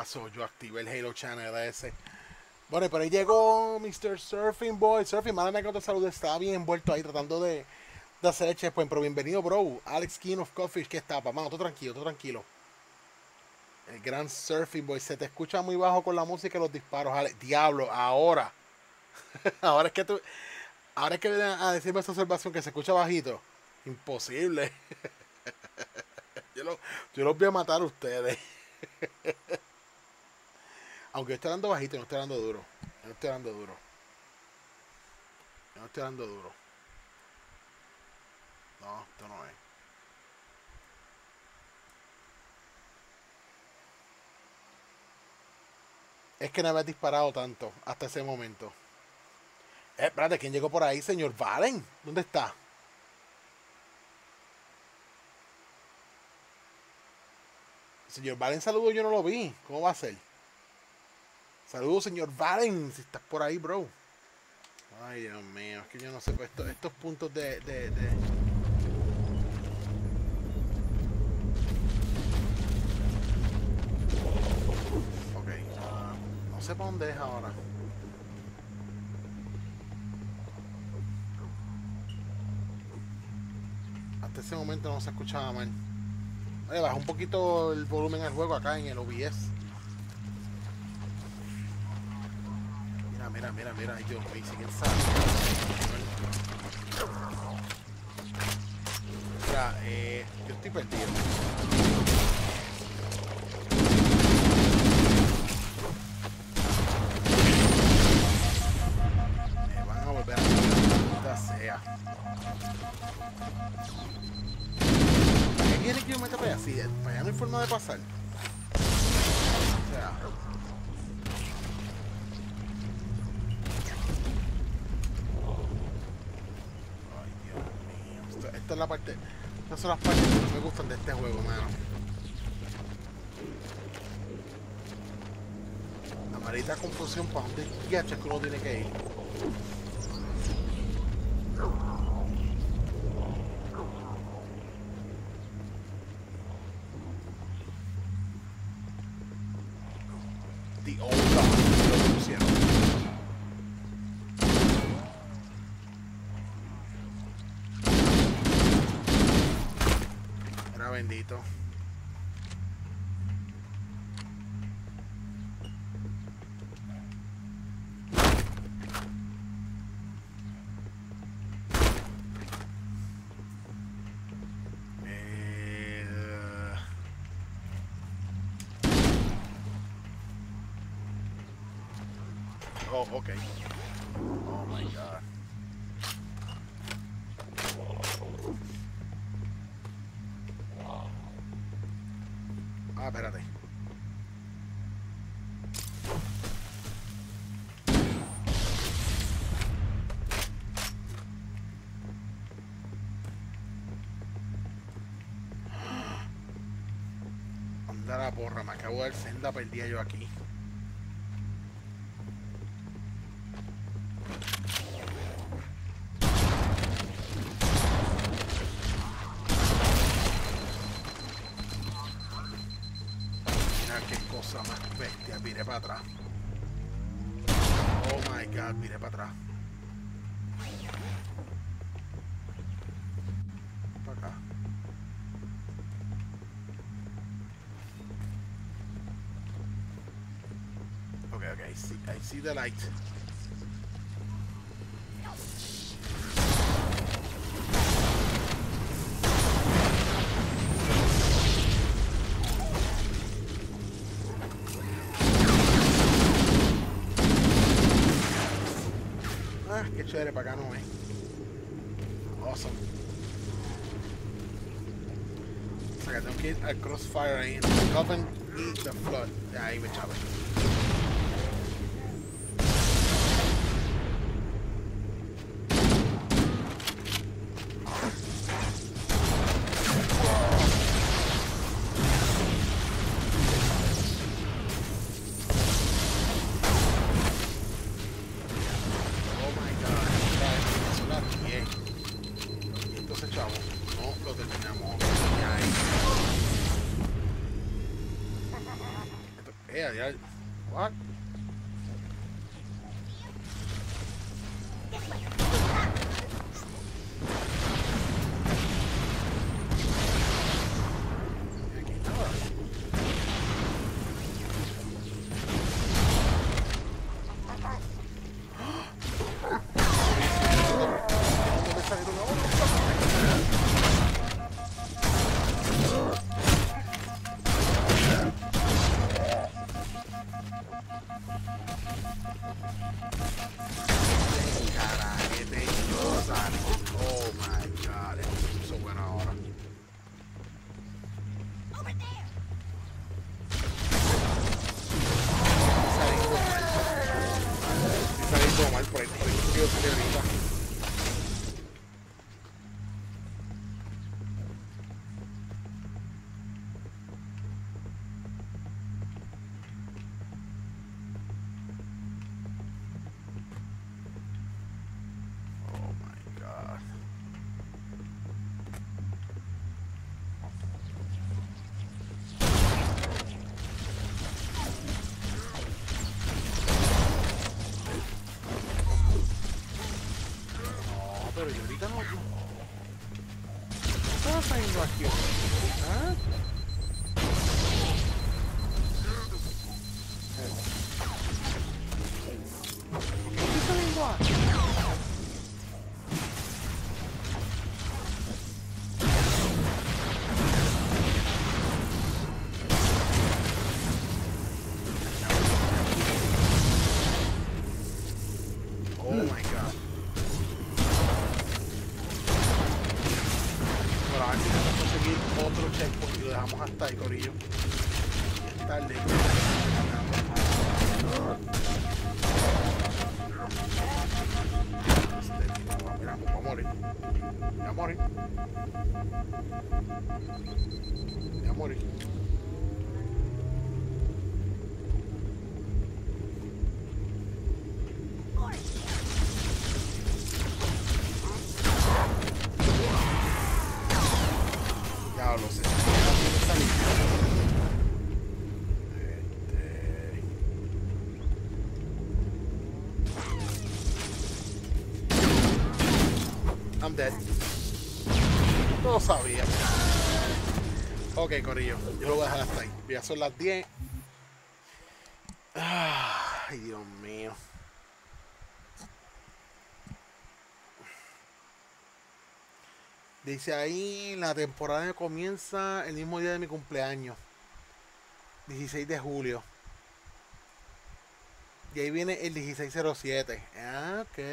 caso, yo activé el Halo Channel ese. Bueno, y por ahí llegó mister Surfing Boy. Surfing, madre mía que te saludé. Estaba bien envuelto ahí tratando de, de hacer el checkpoint. Pero bienvenido, bro. Alex King of Coffee, ¿qué está, papá? Todo tranquilo, todo tranquilo. El gran Surfing Boy. Se te escucha muy bajo con la música y los disparos, Alex. Diablo, ahora. ahora es que tú... Ahora es que vienen a decirme esa observación que se escucha bajito. Imposible. yo, lo, yo los voy a matar a ustedes. Aunque yo estoy dando bajito, no estoy dando duro. Yo no estoy dando duro. Yo no estoy dando duro. No, esto no es. Es que no había disparado tanto hasta ese momento. Eh, espérate, ¿quién llegó por ahí? Señor Valen. ¿Dónde está? Señor Valen, saludo, yo no lo vi. ¿Cómo va a ser? Saludos, señor Valen, si estás por ahí, bro. Ay, Dios mío, es que yo no sé, pues, estos, estos puntos de, de, de... Ok, uh, no sé para dónde es ahora. Hasta ese momento no se escuchaba mal. Oye, baja un poquito el volumen al juego acá en el O B S. Mira, mira, mira, ay Dios mío, siguen saliendo. Mira, eh, yo estoy perdido. Me van a volver a la sea. ¿Qué quiere que yo meta para allá? Sí, para allá no hay forma de pasar. O sea... Esta es la parte, estas son las partes que no me gustan de este juego, mano. La marita confusión para dónde es que uno tiene que ir. The old dog, lo pusieron. Bendito. Eh... Oh, okay. Oh my God. Ah, espérate. Anda la porra, me acabo de dar senda perdida yo aquí. Más bestia, miré para atrás. Oh my God, miré para atrás. Para acá. Okay, okay, I see, I see the light. Qué chévere, para acá no es. Awesome. O sea que tengo que ir al Crossfire ahí en el Coven y The Flood. Ahí me echaba. Eh, ya. What? Aquí nada. ¿Dónde me salieron ahora? Oh my god, esto se puso bueno ahora. Saliendo mal. Estoy saliendo mal por ahí, por ahí no quiero salir ahorita. Oh my god. No, pero yo ahorita no. ¿Qué estaba saliendo aquí? ¿Ah? ¿Por qué estoy saliendo aquí? Oh my god. Bueno, a ver si podemos conseguir otro checkpoint y lo dejamos hasta ahí, corillo. Es tarde. Este tipo va, mira, va a morir. Va a morir. Va a morir. Ya lo sé. Este... I'm dead. No sabía. Ok, corillo. Yo lo voy a dejar hasta ahí. Ya son las diez. Ay, Dios mío. Dice ahí, la temporada comienza el mismo día de mi cumpleaños. dieciséis de julio. Y ahí viene el dieciséis cero siete. Ah, ok.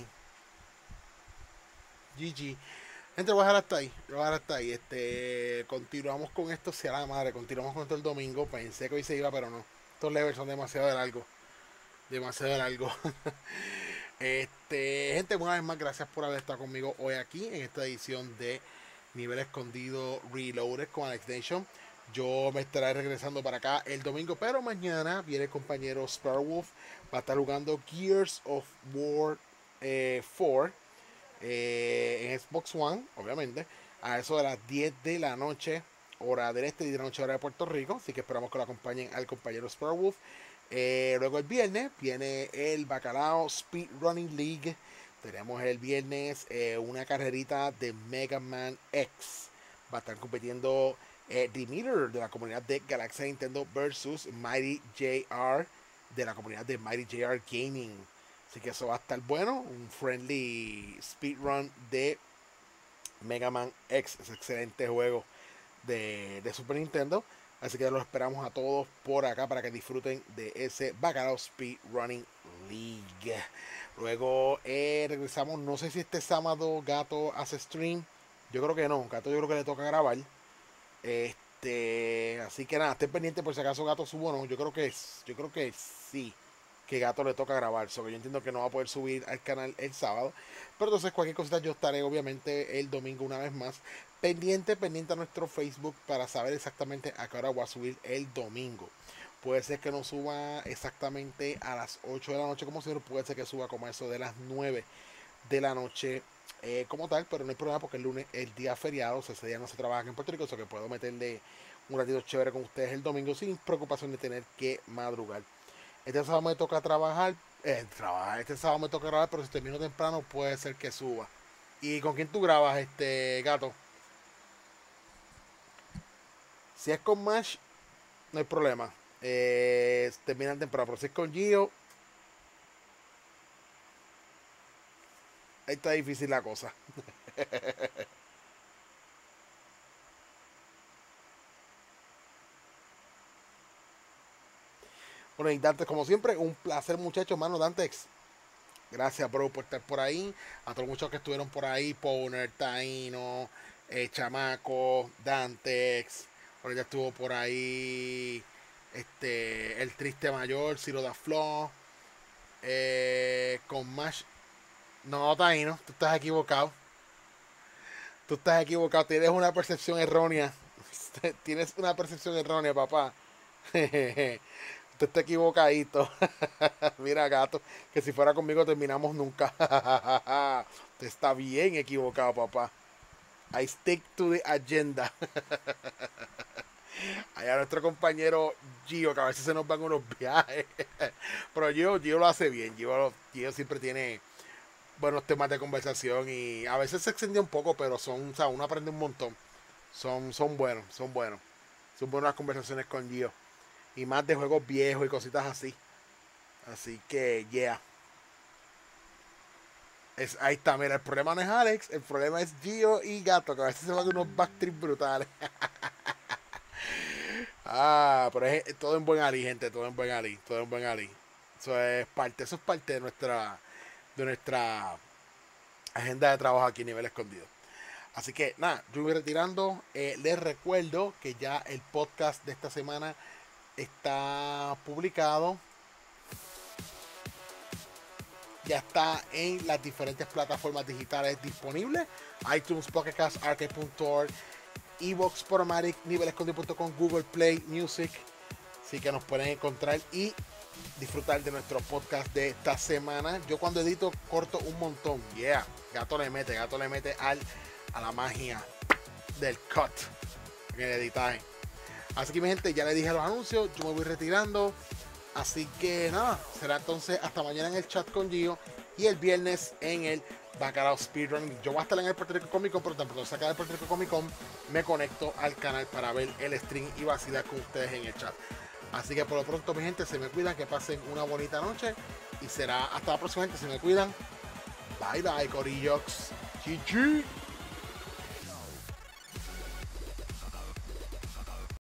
G G. Gente, lo voy a dejar hasta ahí. Lo voy a dejar hasta ahí. Este, continuamos con esto, sea la madre. Continuamos con esto el domingo. Pensé que hoy se iba, pero no. Estos levels son demasiado de largo. Demasiado de largo. Este, gente, una vez más, gracias por haber estado conmigo hoy aquí en esta edición de Nivel Escondido Reloaded con Alex Nation. Yo me estaré regresando para acá el domingo, pero mañana viene el compañero Sparwolf. Va a estar jugando Gears of War eh, cuatro eh, en Xbox One, obviamente, a eso de las diez de la noche, hora del este, y de la noche, hora de Puerto Rico. Así que esperamos que lo acompañen al compañero Sparwolf. Eh, luego el viernes viene el Bacalao Speedrunning League. Tenemos el viernes eh, una carrerita de Mega Man X. Va a estar compitiendo eh, Demeter de la comunidad de Galaxy Nintendo versus Mighty J R de la comunidad de Mighty J R Gaming. Así que eso va a estar bueno. Un friendly speedrun de Mega Man X. Es un excelente juego de, de Super Nintendo. Así que los esperamos a todos por acá para que disfruten de ese Bacalao Speedrunning League. Luego eh, regresamos, no sé si este sábado Gato hace stream. Yo creo que no, Gato yo creo que le toca grabar. Este, así que nada, estén pendientes por si acaso Gato subo o no. Yo creo que es, yo creo que sí, que Gato le toca grabar. So que yo entiendo que no va a poder subir al canal el sábado. Pero entonces cualquier cosita yo estaré obviamente el domingo una vez más. Pendiente, pendiente a nuestro Facebook para saber exactamente a qué hora voy a subir el domingo. Puede ser que no suba exactamente a las ocho de la noche como siempre, puede ser que suba como eso de las nueve de la noche eh, como tal, pero no hay problema porque el lunes es el día feriado, o sea, ese día no se trabaja aquí en Puerto Rico, o sea que puedo meterle un ratito chévere con ustedes el domingo sin preocupación de tener que madrugar. Este sábado me toca trabajar, eh, trabajar, este sábado me toca grabar, pero si termino temprano puede ser que suba. ¿Y con quién tú grabas, este gato? Si es con Mash, no hay problema. Eh, terminan temprano, pero si es con Gio, ahí está difícil la cosa. Bueno, y Dante, como siempre, un placer, muchachos, mano, Dantex. Gracias, bro, por estar por ahí. A todos los muchachos que estuvieron por ahí, Powner, Taino, eh, Chamaco, Dantex. Ahora ya estuvo por ahí este el Triste Mayor, Ciro da Flow. Eh, con Mash. No, Taino, tú estás equivocado. Tú estás equivocado, tienes una percepción errónea. Tienes una percepción errónea, papá. Usted está equivocadito. Mira, gato, que si fuera conmigo terminamos nunca. Usted está bien equivocado, papá. I stick to the agenda. Allá nuestro compañero Gio, que a veces se nos van unos viajes. Pero Gio, Gio lo hace bien. Gio, Gio siempre tiene buenos temas de conversación y a veces se extendió un poco, pero son, o sea, uno aprende un montón. Son, son buenos, son buenos. Son buenas conversaciones con Gio. Y más de juegos viejos y cositas así. Así que, yeah. Es, ahí está, mira, el problema no es Alex, el problema es Gio y Gato, que a veces se van unos backtrips brutales. Ah, pero es, es todo en buen ali, gente, todo en buen ali, todo en buen ali. Eso es parte, eso es parte de nuestra, de nuestra agenda de trabajo aquí a nivel escondido. Así que, nada, yo voy retirando. Eh, les recuerdo que ya el podcast de esta semana está publicado, ya está en las diferentes plataformas digitales disponibles: iTunes, Pocket Cast, Arcade punto org, Evox, Podomatic, nivel escondido punto com, Google Play Music. Así que nos pueden encontrar y disfrutar de nuestro podcast de esta semana. Yo cuando edito corto un montón. Yeah, Gato le mete, Gato le mete al, a la magia del cut en el editaje. Así que mi gente, ya les dije los anuncios, yo me voy retirando. Así que nada, será entonces hasta mañana en el chat con Gio y el viernes en el Bacalao Speedrun. Yo voy a estar en el Puerto Rico Comic Con, pero tan pronto saca del Puerto Rico Comic Con, me conecto al canal para ver el stream y vacilar con ustedes en el chat. Así que por lo pronto, mi gente, se me cuidan, que pasen una bonita noche y será hasta la próxima, gente. Se me cuidan. Bye bye, corillos. Chichi.